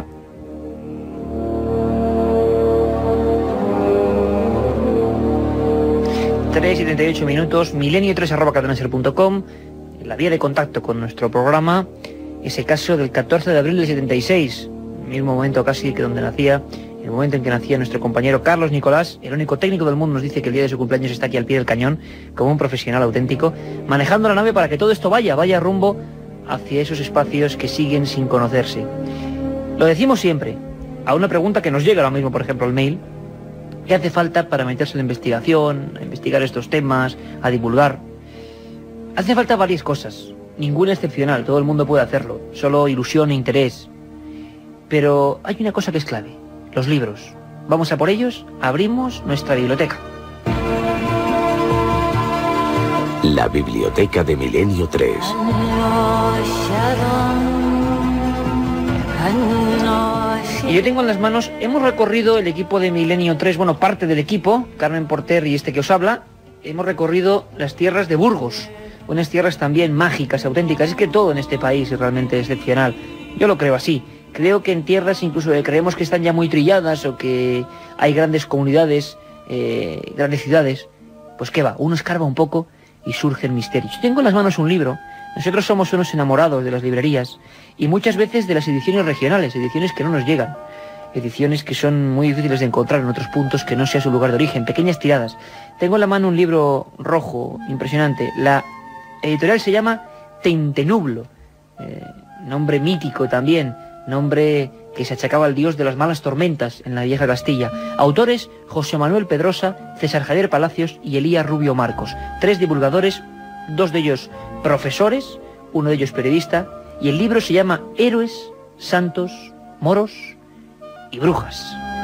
Speaker 3: Tres y 38 minutos, milenio3@cadenaser.com, la vía de contacto con nuestro programa, ese caso del 14 de abril del 76, mismo momento casi que donde nacía, el momento en que nacía nuestro compañero Carlos Nicolás, el único técnico del mundo, nos dice que el día de su cumpleaños está aquí al pie del cañón, como un profesional auténtico, manejando la nave para que todo esto vaya rumbo hacia esos espacios que siguen sin conocerse. Lo decimos siempre, a una pregunta que nos llega ahora mismo, por ejemplo, al mail: ¿qué hace falta para meterse en la investigación, a investigar estos temas, a divulgar? Hace falta varias cosas, ninguna excepcional, todo el mundo puede hacerlo, solo ilusión e interés. Pero hay una cosa que es clave: los libros. Vamos a por ellos, abrimos nuestra biblioteca.
Speaker 2: La biblioteca de Milenio 3.
Speaker 3: Y yo tengo en las manos, hemos recorrido el equipo de Milenio 3, bueno, parte del equipo, Carmen Porter y este que os habla, hemos recorrido las tierras de Burgos, unas tierras también mágicas, auténticas. Es que todo en este país es realmente excepcional, yo lo creo así. Creo que en tierras incluso creemos que están ya muy trilladas o que hay grandes comunidades, grandes ciudades, pues qué va, uno escarba un poco y surgen misterios. Tengo en las manos un libro. Nosotros somos unos enamorados de las librerías y muchas veces de las ediciones regionales, ediciones que no nos llegan, ediciones que son muy difíciles de encontrar en otros puntos que no sea su lugar de origen, pequeñas tiradas. Tengo en la mano un libro rojo, impresionante. La editorial se llama Tentenublo, nombre mítico también nombre que se achacaba al dios de las malas tormentas en la vieja Castilla. Autores: José Manuel Pedrosa, César Javier Palacios y Elías Rubio Marcos. 3 divulgadores, 2 de ellos profesores, uno de ellos periodista, y el libro se llama Héroes, Santos, Moros y Brujas.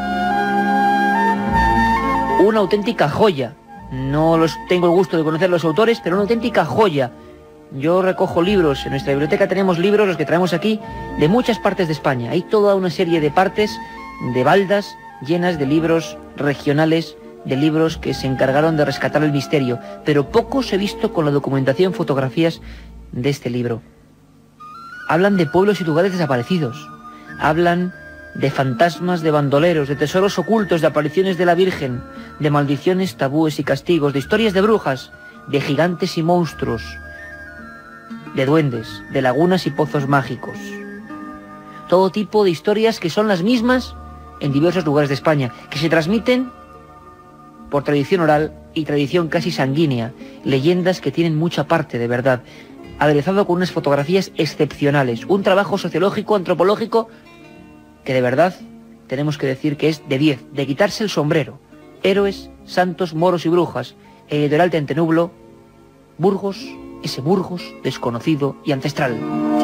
Speaker 3: Una auténtica joya. No tengo el gusto de conocer los autores, pero una auténtica joya. Yo recojo libros, en nuestra biblioteca tenemos libros, los que traemos aquí, de muchas partes de España. Hay toda una serie de partes, de baldas, llenas de libros regionales, de libros que se encargaron de rescatar el misterio, pero pocos he visto con la documentación, fotografías de este libro. Hablan de pueblos y lugares desaparecidos, hablan de fantasmas, de bandoleros, de tesoros ocultos, de apariciones de la Virgen, de maldiciones, tabúes y castigos, de historias de brujas, de gigantes y monstruos, de duendes, de lagunas y pozos mágicos. Todo tipo de historias que son las mismas en diversos lugares de España, que se transmiten por tradición oral y tradición casi sanguínea, leyendas que tienen mucha parte de verdad, aderezado con unas fotografías excepcionales, un trabajo sociológico, antropológico, que de verdad tenemos que decir que es de 10, de quitarse el sombrero. Héroes, Santos, Moros y Brujas, editorial Tentenublo, Burgos, ese Burgos desconocido y ancestral.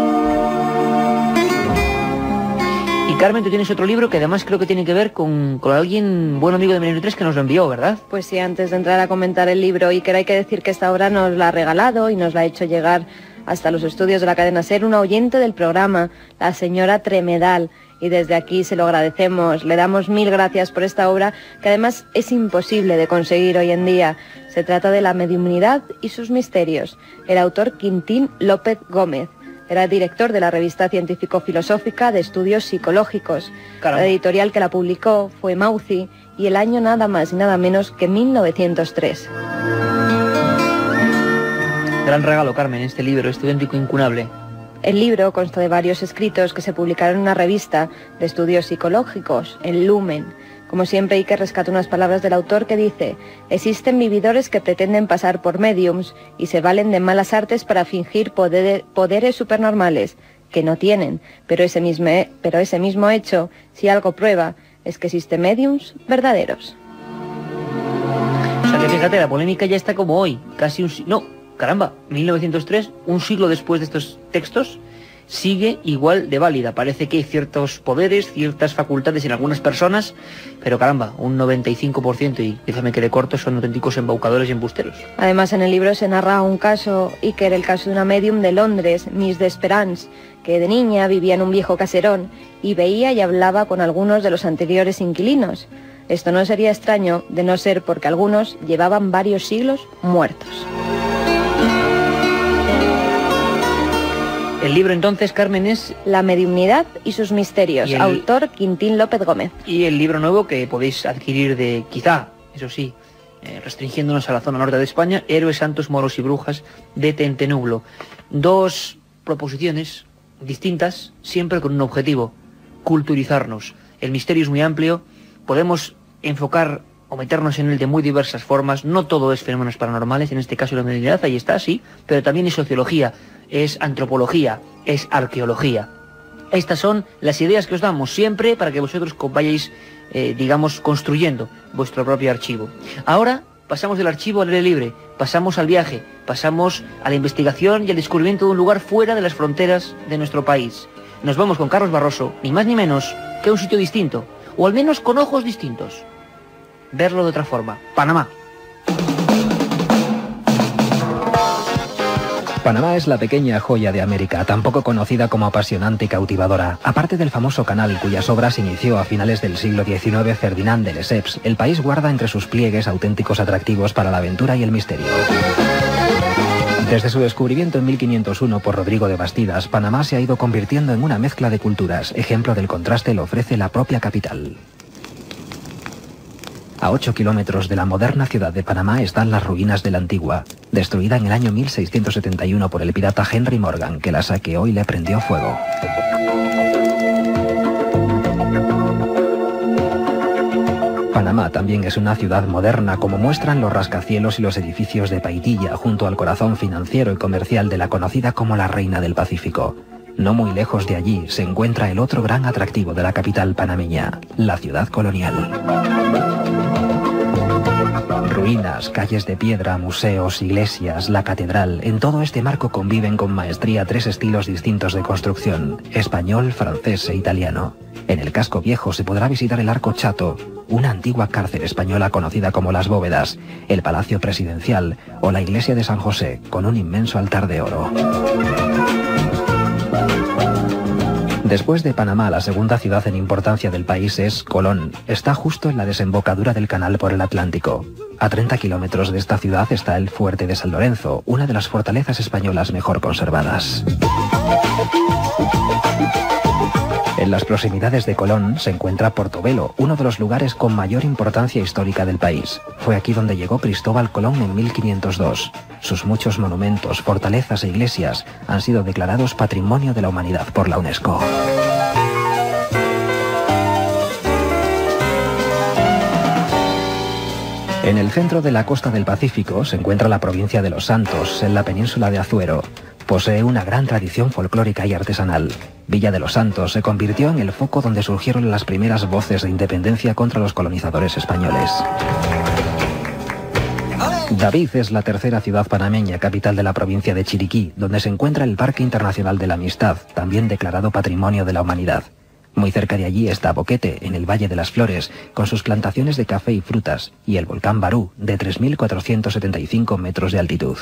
Speaker 3: Y Carmen, tú tienes otro libro que además creo que tiene que ver con alguien, buen amigo de Milenio 3, que nos lo envió, ¿verdad?
Speaker 4: Pues sí, antes de entrar a comentar el libro, Iker, hay que decir que esta obra nos la ha regalado y nos la ha hecho llegar hasta los estudios de la cadena SER una oyente del programa, la señora Tremedal. Y desde aquí se lo agradecemos, le damos 1000 gracias por esta obra, que además es imposible de conseguir hoy en día. Se trata de La mediumnidad y sus misterios. El autor Quintín López Gómez. Era director de la revista científico-filosófica de estudios psicológicos.
Speaker 3: Caramba.
Speaker 4: La editorial que la publicó fue Mauzi, y el año nada más y nada menos que 1903.
Speaker 3: Gran regalo, Carmen, este libro, este auténtico incunable.
Speaker 4: El libro consta de varios escritos que se publicaron en una revista de estudios psicológicos, el Lumen. Como siempre, Iker rescata unas palabras del autor que dice: existen vividores que pretenden pasar por mediums y se valen de malas artes para fingir poderes supernormales, que no tienen, pero ese mismo hecho, si algo prueba, es que existen mediums verdaderos.
Speaker 3: O sea que fíjate, la polémica ya está como hoy, casi caramba, 1903, un siglo después de estos textos, sigue igual de válida. Parece que hay ciertos poderes, ciertas facultades en algunas personas, pero caramba, un 95%, y déjame que le corto, son auténticos embaucadores y embusteros.
Speaker 4: Además, en el libro se narra un caso, Iker, el caso de una medium de Londres, Miss d'Esperance, que de niña vivía en un viejo caserón y veía y hablaba con algunos de los anteriores inquilinos. Esto no sería extraño de no ser porque algunos llevaban varios siglos muertos.
Speaker 3: El libro entonces, Carmen, es
Speaker 4: La mediumnidad y sus misterios, autor Quintín López Gómez.
Speaker 3: Y el libro nuevo que podéis adquirir de, quizá, eso sí, restringiéndonos a la zona norte de España, Héroes, Santos, Moros y Brujas, de Tentenublo. 2 proposiciones distintas, siempre con un objetivo: culturizarnos. El misterio es muy amplio, podemos enfocar o meternos en él de muy diversas formas. No todo es fenómenos paranormales, en este caso la mediunidad, ahí está, sí, pero también es sociología, es antropología, es arqueología. Estas son las ideas que os damos siempre para que vosotros vayáis, digamos, construyendo vuestro propio archivo. Ahora pasamos del archivo al aire libre, pasamos al viaje, pasamos a la investigación y al descubrimiento de un lugar fuera de las fronteras de nuestro país. Nos vamos con Carlos Barroso, ni más ni menos que a un sitio distinto, o al menos con ojos distintos. Verlo de otra forma. Panamá.
Speaker 8: Panamá es la pequeña joya de América, tan poco conocida como apasionante y cautivadora. Aparte del famoso canal cuyas obras inició a finales del siglo XIX Ferdinand de Lesseps, el país guarda entre sus pliegues auténticos atractivos para la aventura y el misterio. Desde su descubrimiento en 1501 por Rodrigo de Bastidas, Panamá se ha ido convirtiendo en una mezcla de culturas. Ejemplo del contraste lo ofrece la propia capital. A 8 kilómetros de la moderna ciudad de Panamá están las ruinas de la antigua, destruida en el año 1671 por el pirata Henry Morgan, que la saqueó y le prendió fuego. Panamá también es una ciudad moderna, como muestran los rascacielos y los edificios de Paitilla, junto al corazón financiero y comercial de la conocida como la Reina del Pacífico. No muy lejos de allí se encuentra el otro gran atractivo de la capital panameña, la ciudad colonial. Ruinas, calles de piedra, museos, iglesias, la catedral, en todo este marco conviven con maestría tres estilos distintos de construcción, español, francés e italiano. En el casco viejo se podrá visitar el Arco Chato, una antigua cárcel española conocida como Las Bóvedas, el Palacio Presidencial o la iglesia de San José, con un inmenso altar de oro. Después de Panamá, la segunda ciudad en importancia del país es Colón. Está justo en la desembocadura del canal por el Atlántico. A 30 kilómetros de esta ciudad está el Fuerte de San Lorenzo, una de las fortalezas españolas mejor conservadas. En las proximidades de Colón se encuentra Portobelo, uno de los lugares con mayor importancia histórica del país. Fue aquí donde llegó Cristóbal Colón en 1502. Sus muchos monumentos, fortalezas e iglesias han sido declarados Patrimonio de la Humanidad por la UNESCO. En el centro de la costa del Pacífico se encuentra la provincia de Los Santos, en la península de Azuero. Posee una gran tradición folclórica y artesanal. Villa de los Santos se convirtió en el foco donde surgieron las primeras voces de independencia contra los colonizadores españoles. David es la tercera ciudad panameña, capital de la provincia de Chiriquí, donde se encuentra el Parque Internacional de la Amistad, también declarado Patrimonio de la Humanidad. Muy cerca de allí está Boquete, en el Valle de las Flores, con sus plantaciones de café y frutas, y el volcán Barú, de 3.475 metros de altitud.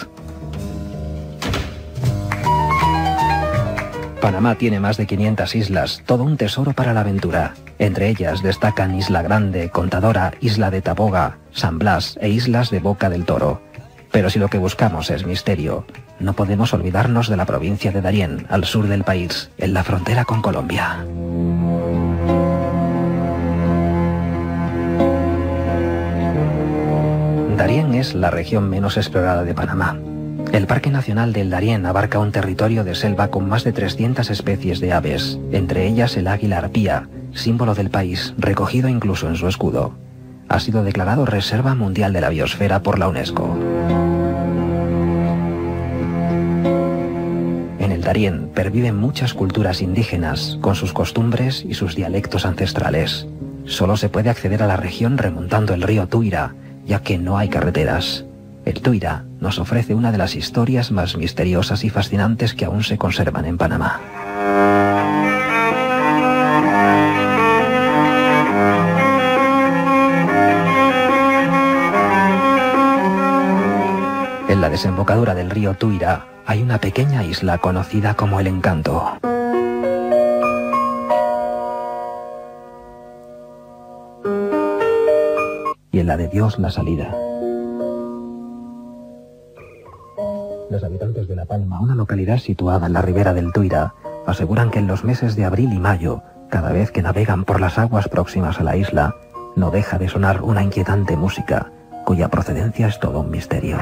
Speaker 8: Panamá tiene más de 500 islas, todo un tesoro para la aventura. Entre ellas destacan Isla Grande, Contadora, Isla de Taboga, San Blas e Islas de Boca del Toro. Pero si lo que buscamos es misterio, no podemos olvidarnos de la provincia de Darién, al sur del país, en la frontera con Colombia. Darién es la región menos explorada de Panamá. El Parque Nacional del Darién abarca un territorio de selva con más de 300 especies de aves, entre ellas el águila arpía, símbolo del país, recogido incluso en su escudo. Ha sido declarado Reserva Mundial de la Biosfera por la UNESCO. En el Darién perviven muchas culturas indígenas, con sus costumbres y sus dialectos ancestrales. Solo se puede acceder a la región remontando el río Tuira, ya que no hay carreteras. El Tuira nos ofrece una de las historias más misteriosas y fascinantes que aún se conservan en Panamá. En la desembocadura del río Tuira hay una pequeña isla conocida como El Encanto. Y en la de Dios la Salida. Los habitantes de La Palma, una localidad situada en la ribera del Tuira, aseguran que en los meses de abril y mayo, cada vez que navegan por las aguas próximas a la isla, no deja de sonar una inquietante música, cuya procedencia es todo un misterio.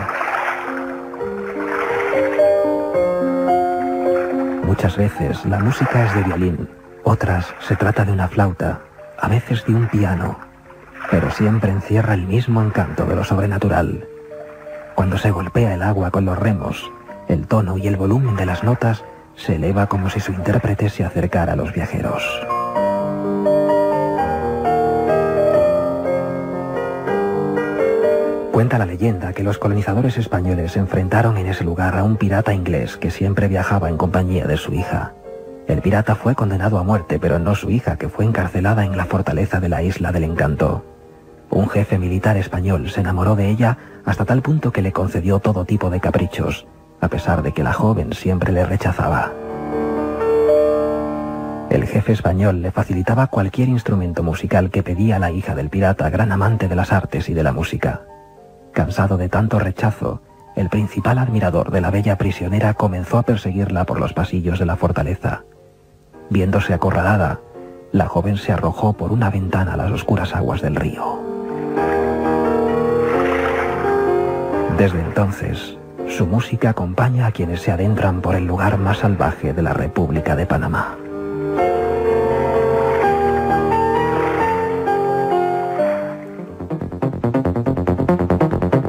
Speaker 8: Muchas veces la música es de violín, otras se trata de una flauta, a veces de un piano, pero siempre encierra el mismo encanto de lo sobrenatural. Cuando se golpea el agua con los remos, el tono y el volumen de las notas se eleva como si su intérprete se acercara a los viajeros. Cuenta la leyenda que los colonizadores españoles enfrentaron en ese lugar a un pirata inglés que siempre viajaba en compañía de su hija. El pirata fue condenado a muerte, pero no su hija, que fue encarcelada en la fortaleza de la Isla del Encanto. Un jefe militar español se enamoró de ella hasta tal punto que le concedió todo tipo de caprichos, a pesar de que la joven siempre le rechazaba. El jefe español le facilitaba cualquier instrumento musical que pedía a la hija del pirata, gran amante de las artes y de la música. Cansado de tanto rechazo, el principal admirador de la bella prisionera comenzó a perseguirla por los pasillos de la fortaleza. Viéndose acorralada, la joven se arrojó por una ventana a las oscuras aguas del río. Desde entonces, su música acompaña a quienes se adentran por el lugar más salvaje de la República de Panamá.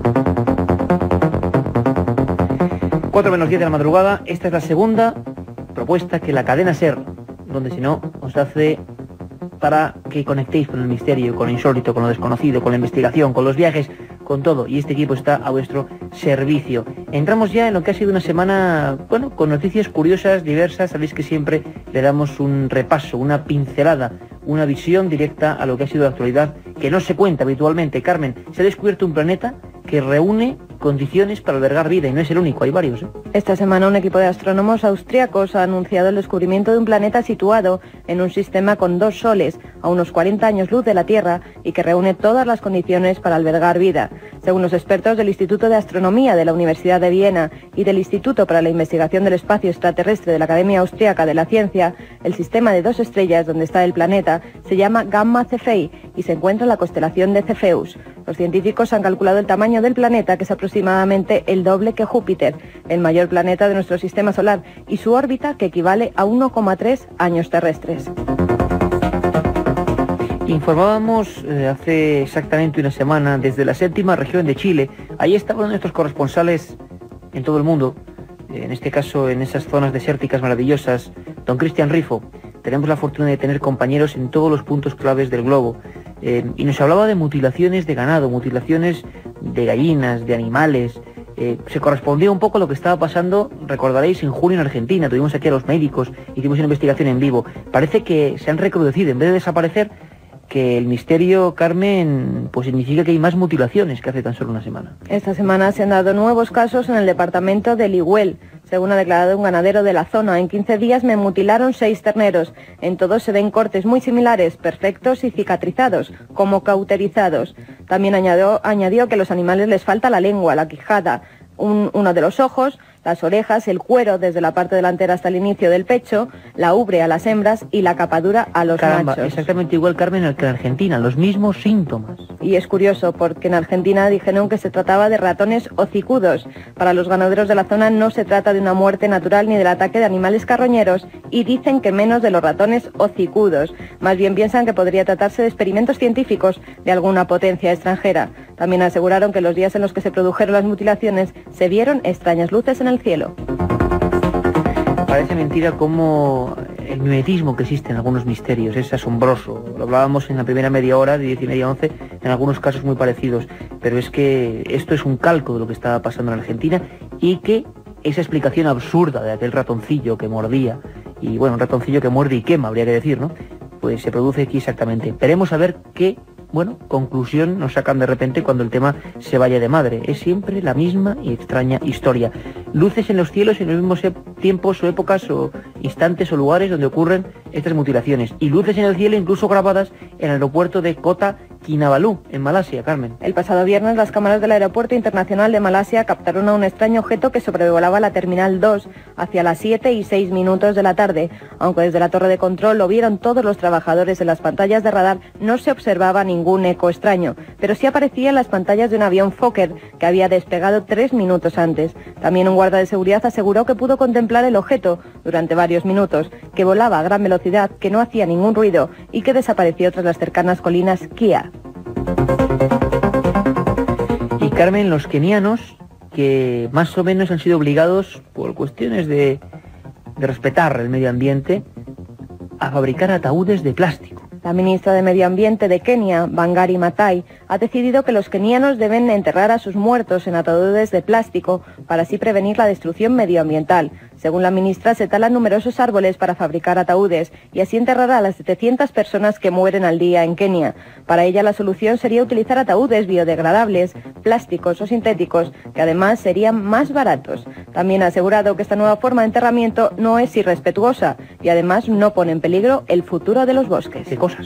Speaker 3: Cuatro menos 10 de la madrugada. Esta es la segunda propuesta que la cadena SER, donde si no os hace para que conectéis con el misterio, con lo insólito, con lo desconocido, con la investigación, con los viajes, con todo, y este equipo está a vuestro servicio. Entramos ya en lo que ha sido una semana, bueno, con noticias curiosas, diversas. Sabéis que siempre le damos un repaso, una pincelada, una visión directa a lo que ha sido la actualidad, que no se cuenta habitualmente. Carmen, se ha descubierto un planeta que reúne condiciones para albergar vida, y no es el único, hay varios, ¿eh?
Speaker 4: Esta semana un equipo de astrónomos austriacos ha anunciado el descubrimiento de un planeta situado en un sistema con 2 soles, a unos 40 años luz de la Tierra, y que reúne todas las condiciones para albergar vida. Según los expertos del Instituto de Astronomía de la Universidad de Viena y del Instituto para la Investigación del Espacio Extraterrestre de la Academia Austriaca de la Ciencia, el sistema de 2 estrellas donde está el planeta se llama Gamma Cephei y se encuentra en la constelación de Cefeus. Los científicos han calculado el tamaño del planeta, que es aproximadamente el doble que Júpiter, el mayor planeta de nuestro sistema solar, y su órbita, que equivale a 1,3 años terrestres.
Speaker 3: Informábamos hace exactamente una semana desde la 7ª región de Chile. Ahí estaban nuestros corresponsales en todo el mundo, en este caso en esas zonas desérticas maravillosas, don Cristian Rifo. Tenemos la fortuna de tener compañeros en todos los puntos claves del globo, y nos hablaba de mutilaciones de ganado, mutilaciones de gallinas, de animales. Se correspondía un poco a lo que estaba pasando, recordaréis, en junio en Argentina. Tuvimos aquí a los médicos, hicimos una investigación en vivo. Parece que se han recrudecido, en vez de desaparecer, que el misterio, Carmen, pues significa que hay más mutilaciones que hace tan solo una semana.
Speaker 4: Esta semana se han dado nuevos casos en el departamento de Ligüel. Según ha declarado un ganadero de la zona, en 15 días me mutilaron 6 terneros. En todos se ven cortes muy similares, perfectos y cicatrizados, como cauterizados. También añadió que a los animales les falta la lengua, la quijada, uno de los ojos, las orejas, el cuero desde la parte delantera hasta el inicio del pecho, la ubre a las hembras y la capadura a los machos.
Speaker 3: Exactamente igual, Carmen, que en Argentina, los mismos síntomas.
Speaker 4: Y es curioso porque en Argentina dijeron que se trataba de ratones hocicudos. Para los ganaderos de la zona no se trata de una muerte natural ni del ataque de animales carroñeros, y dicen que menos de los ratones hocicudos. Más bien piensan que podría tratarse de experimentos científicos de alguna potencia extranjera. También aseguraron que los días en los que se produjeron las mutilaciones se vieron extrañas luces en el cielo.
Speaker 3: Parece mentira cómo el mimetismo que existe en algunos misterios es asombroso. Lo hablábamos en la primera media hora, de 10:30 a 11, en algunos casos muy parecidos. Pero es que esto es un calco de lo que estaba pasando en Argentina, y que esa explicación absurda de aquel ratoncillo que mordía, y bueno, un ratoncillo que muerde y quema, habría que decir, ¿no? Pues se produce aquí exactamente. Veremos a ver qué, bueno, conclusión nos sacan de repente cuando el tema se vaya de madre. Es siempre la misma y extraña historia. Luces en los cielos en los mismos tiempos o épocas o instantes o lugares donde ocurren estas mutilaciones. Y luces en el cielo incluso grabadas en el aeropuerto de Kota Kinabalu, en Malasia, Carmen.
Speaker 4: El pasado viernes las cámaras del Aeropuerto Internacional de Malasia captaron a un extraño objeto que sobrevolaba la Terminal 2 hacia las 7:06 de la tarde. Aunque desde la torre de control lo vieron todos los trabajadores en las pantallas de radar, no se observaba ningún eco extraño, pero sí aparecía en las pantallas de un avión Fokker que había despegado 3 minutos antes. También un guarda de seguridad aseguró que pudo contemplar el objeto durante varios minutos, que volaba a gran velocidad, que no hacía ningún ruido y que desapareció tras las cercanas colinas Kia.
Speaker 3: Y Carmen, los kenianos, que más o menos han sido obligados por cuestiones de respetar el medio ambiente a fabricar ataúdes de plástico.
Speaker 4: La ministra de Medio Ambiente de Kenia, Wangari Maathai, ha decidido que los kenianos deben enterrar a sus muertos en ataúdes de plástico para así prevenir la destrucción medioambiental. Según la ministra, se talan numerosos árboles para fabricar ataúdes y así enterrar a las 700 personas que mueren al día en Kenia. Para ella la solución sería utilizar ataúdes biodegradables, plásticos o sintéticos, que además serían más baratos. También ha asegurado que esta nueva forma de enterramiento no es irrespetuosa y además no pone en peligro el futuro de los bosques.
Speaker 3: ¿Qué cosas?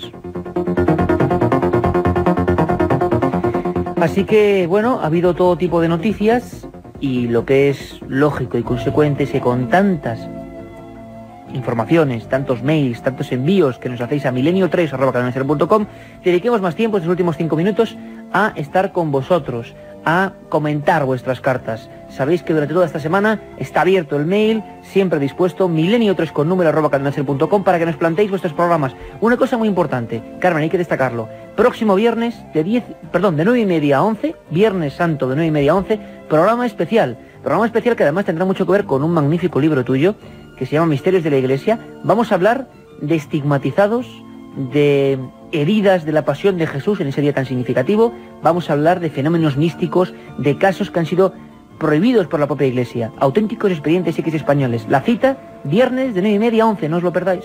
Speaker 3: Así que, bueno, ha habido todo tipo de noticias, y lo que es lógico y consecuente es que con tantas informaciones, tantos mails, tantos envíos que nos hacéis a milenio3@cadenaser.com, dediquemos más tiempo, estos últimos 5 minutos, a estar con vosotros, a comentar vuestras cartas. Sabéis que durante toda esta semana está abierto el mail, siempre dispuesto, milenio3@cadenaser.com, para que nos planteéis vuestros programas. Una cosa muy importante, Carmen, hay que destacarlo. Próximo viernes de 9:30 a 11, Viernes Santo de 9:30 a 11, programa especial que además tendrá mucho que ver con un magnífico libro tuyo que se llama Misterios de la Iglesia. Vamos a hablar de estigmatizados, de heridas de la pasión de Jesús en ese día tan significativo. Vamos a hablar de fenómenos místicos, de casos que han sido prohibidos por la propia Iglesia, auténticos expedientes X españoles. La cita, viernes de 9:30 a 11, no os lo perdáis.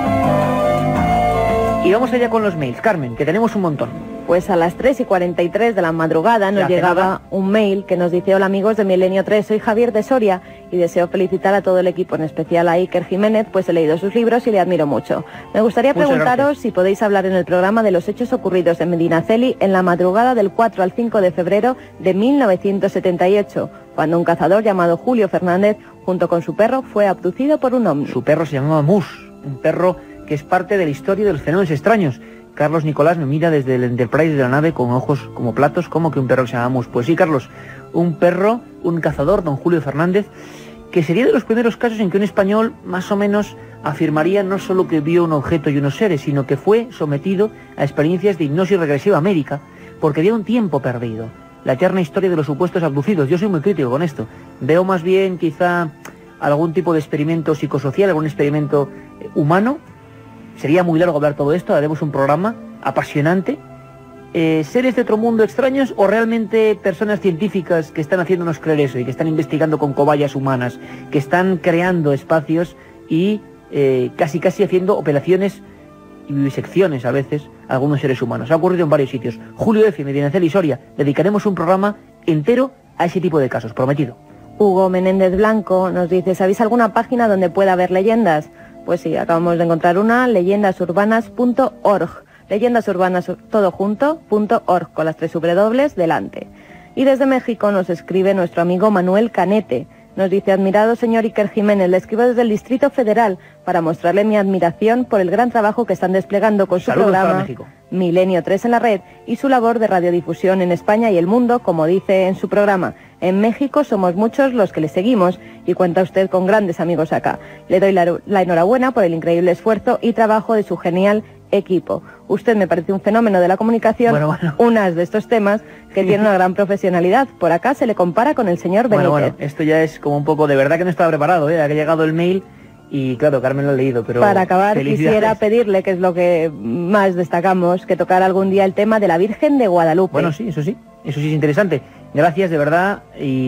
Speaker 3: Y vamos allá con los mails, Carmen, que tenemos un montón.
Speaker 4: Pues a las 3:43 de la madrugada nos llegaba un mail que nos dice: hola amigos de Milenio 3, soy Javier de Soria y deseo felicitar a todo el equipo, en especial a Iker Jiménez, pues he leído sus libros y le admiro mucho. Me gustaría preguntaros si podéis hablar en el programa de los hechos ocurridos en Medinaceli en la madrugada del 4 al 5 de febrero de 1978, cuando un cazador llamado Julio Fernández, junto con su perro, fue abducido por un ovni.
Speaker 3: Su perro se llamaba Mus, un perro que es parte de la historia de los fenómenos extraños. Carlos Nicolás me mira desde el Enterprise de la nave con ojos como platos, como que un perro que se llama Mus. Pues sí, Carlos, un perro, un cazador, don Julio Fernández, que sería de los primeros casos en que un español más o menos afirmaría no solo que vio un objeto y unos seres, sino que fue sometido a experiencias de hipnosis regresiva América, porque había un tiempo perdido. La eterna historia de los supuestos abducidos. Yo soy muy crítico con esto. Veo más bien quizá algún tipo de experimento psicosocial, algún experimento humano. Sería muy largo hablar todo esto, haremos un programa apasionante. ¿Seres de otro mundo extraños o realmente personas científicas que están haciéndonos creer eso y que están investigando con cobayas humanas, que están creando espacios y casi haciendo operaciones y vivisecciones a veces a algunos seres humanos? Ha ocurrido en varios sitios. Julio F., Medinaceli y Soria, dedicaremos un programa entero a ese tipo de casos, prometido.
Speaker 4: Hugo Menéndez Blanco nos dice: ¿sabéis alguna página donde pueda haber leyendas? Pues sí, acabamos de encontrar una, leyendasurbanas.org. Leyendasurbanas todo junto, .org, con las 3 W delante. Y desde México nos escribe nuestro amigo Manuel Canete. Nos dice: admirado señor Iker Jiménez, le escribo desde el Distrito Federal para mostrarle mi admiración por el gran trabajo que están desplegando con su programa Milenio 3 en la red y su labor de radiodifusión en España y el mundo, como dice en su programa. En México somos muchos los que le seguimos y cuenta usted con grandes amigos acá. Le doy la enhorabuena por el increíble esfuerzo y trabajo de su genial equipo. Usted me parece un fenómeno de la comunicación, unas de estos temas que tiene una gran profesionalidad. Por acá se le compara con el señor Benítez.
Speaker 3: Bueno, esto ya es como un poco, de verdad que no estaba preparado, ha llegado el mail y claro, Carmen lo ha leído, pero
Speaker 4: para acabar quisiera pedirle, que es lo que más destacamos, que tocara algún día el tema de la Virgen de Guadalupe.
Speaker 3: Bueno, sí, eso sí es interesante. Gracias, de verdad,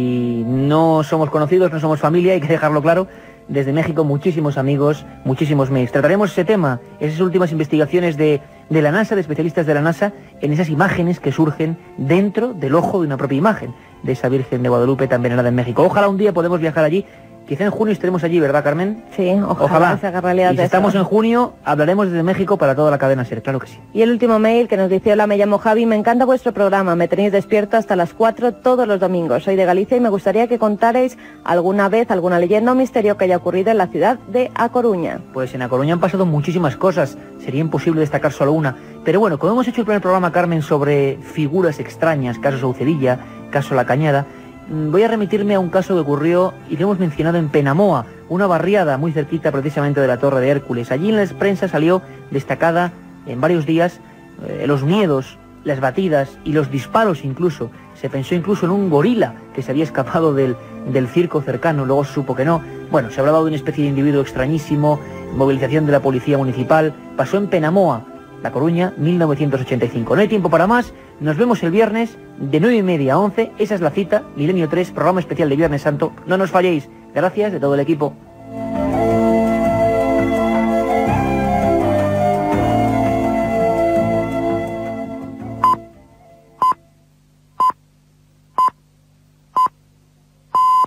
Speaker 3: y no somos conocidos, no somos familia, hay que dejarlo claro. Desde México muchísimos amigos, muchísimos mails. Trataremos ese tema, esas últimas investigaciones de la NASA, de especialistas de la NASA, en esas imágenes que surgen dentro del ojo de una propia imagen, de esa Virgen de Guadalupe tan venerada en México. Ojalá un día podamos viajar allí. Quizá en junio estaremos allí, ¿verdad, Carmen?
Speaker 4: Sí, ojalá se haga realidad.
Speaker 3: Y si estamos en junio, hablaremos desde México para toda la cadena SER, claro que sí.
Speaker 4: Y el último mail que nos dice: hola, me llamo Javi, me encanta vuestro programa, me tenéis despierto hasta las 4 todos los domingos. Soy de Galicia y me gustaría que contarais alguna vez alguna leyenda o misterio que haya ocurrido en la ciudad de A Coruña.
Speaker 3: Pues en A Coruña han pasado muchísimas cosas, sería imposible destacar solo una. Pero bueno, como hemos hecho el primer programa, Carmen, sobre figuras extrañas, caso Saucedilla, caso La Cañada, voy a remitirme a un caso que ocurrió y que hemos mencionado en Penamoa, una barriada muy cerquita precisamente de la Torre de Hércules. Allí en la prensa salió destacada en varios días los miedos, las batidas y los disparos incluso. Se pensó incluso en un gorila que se había escapado del circo cercano, luego se supo que no. Bueno, se hablaba de una especie de individuo extrañísimo, movilización de la policía municipal. Pasó en Penamoa, La Coruña, 1985. No hay tiempo para más. Nos vemos el viernes de 9:30 a 11. Esa es la cita. Milenio 3, programa especial de Viernes Santo. No nos falléis. Gracias de todo el equipo.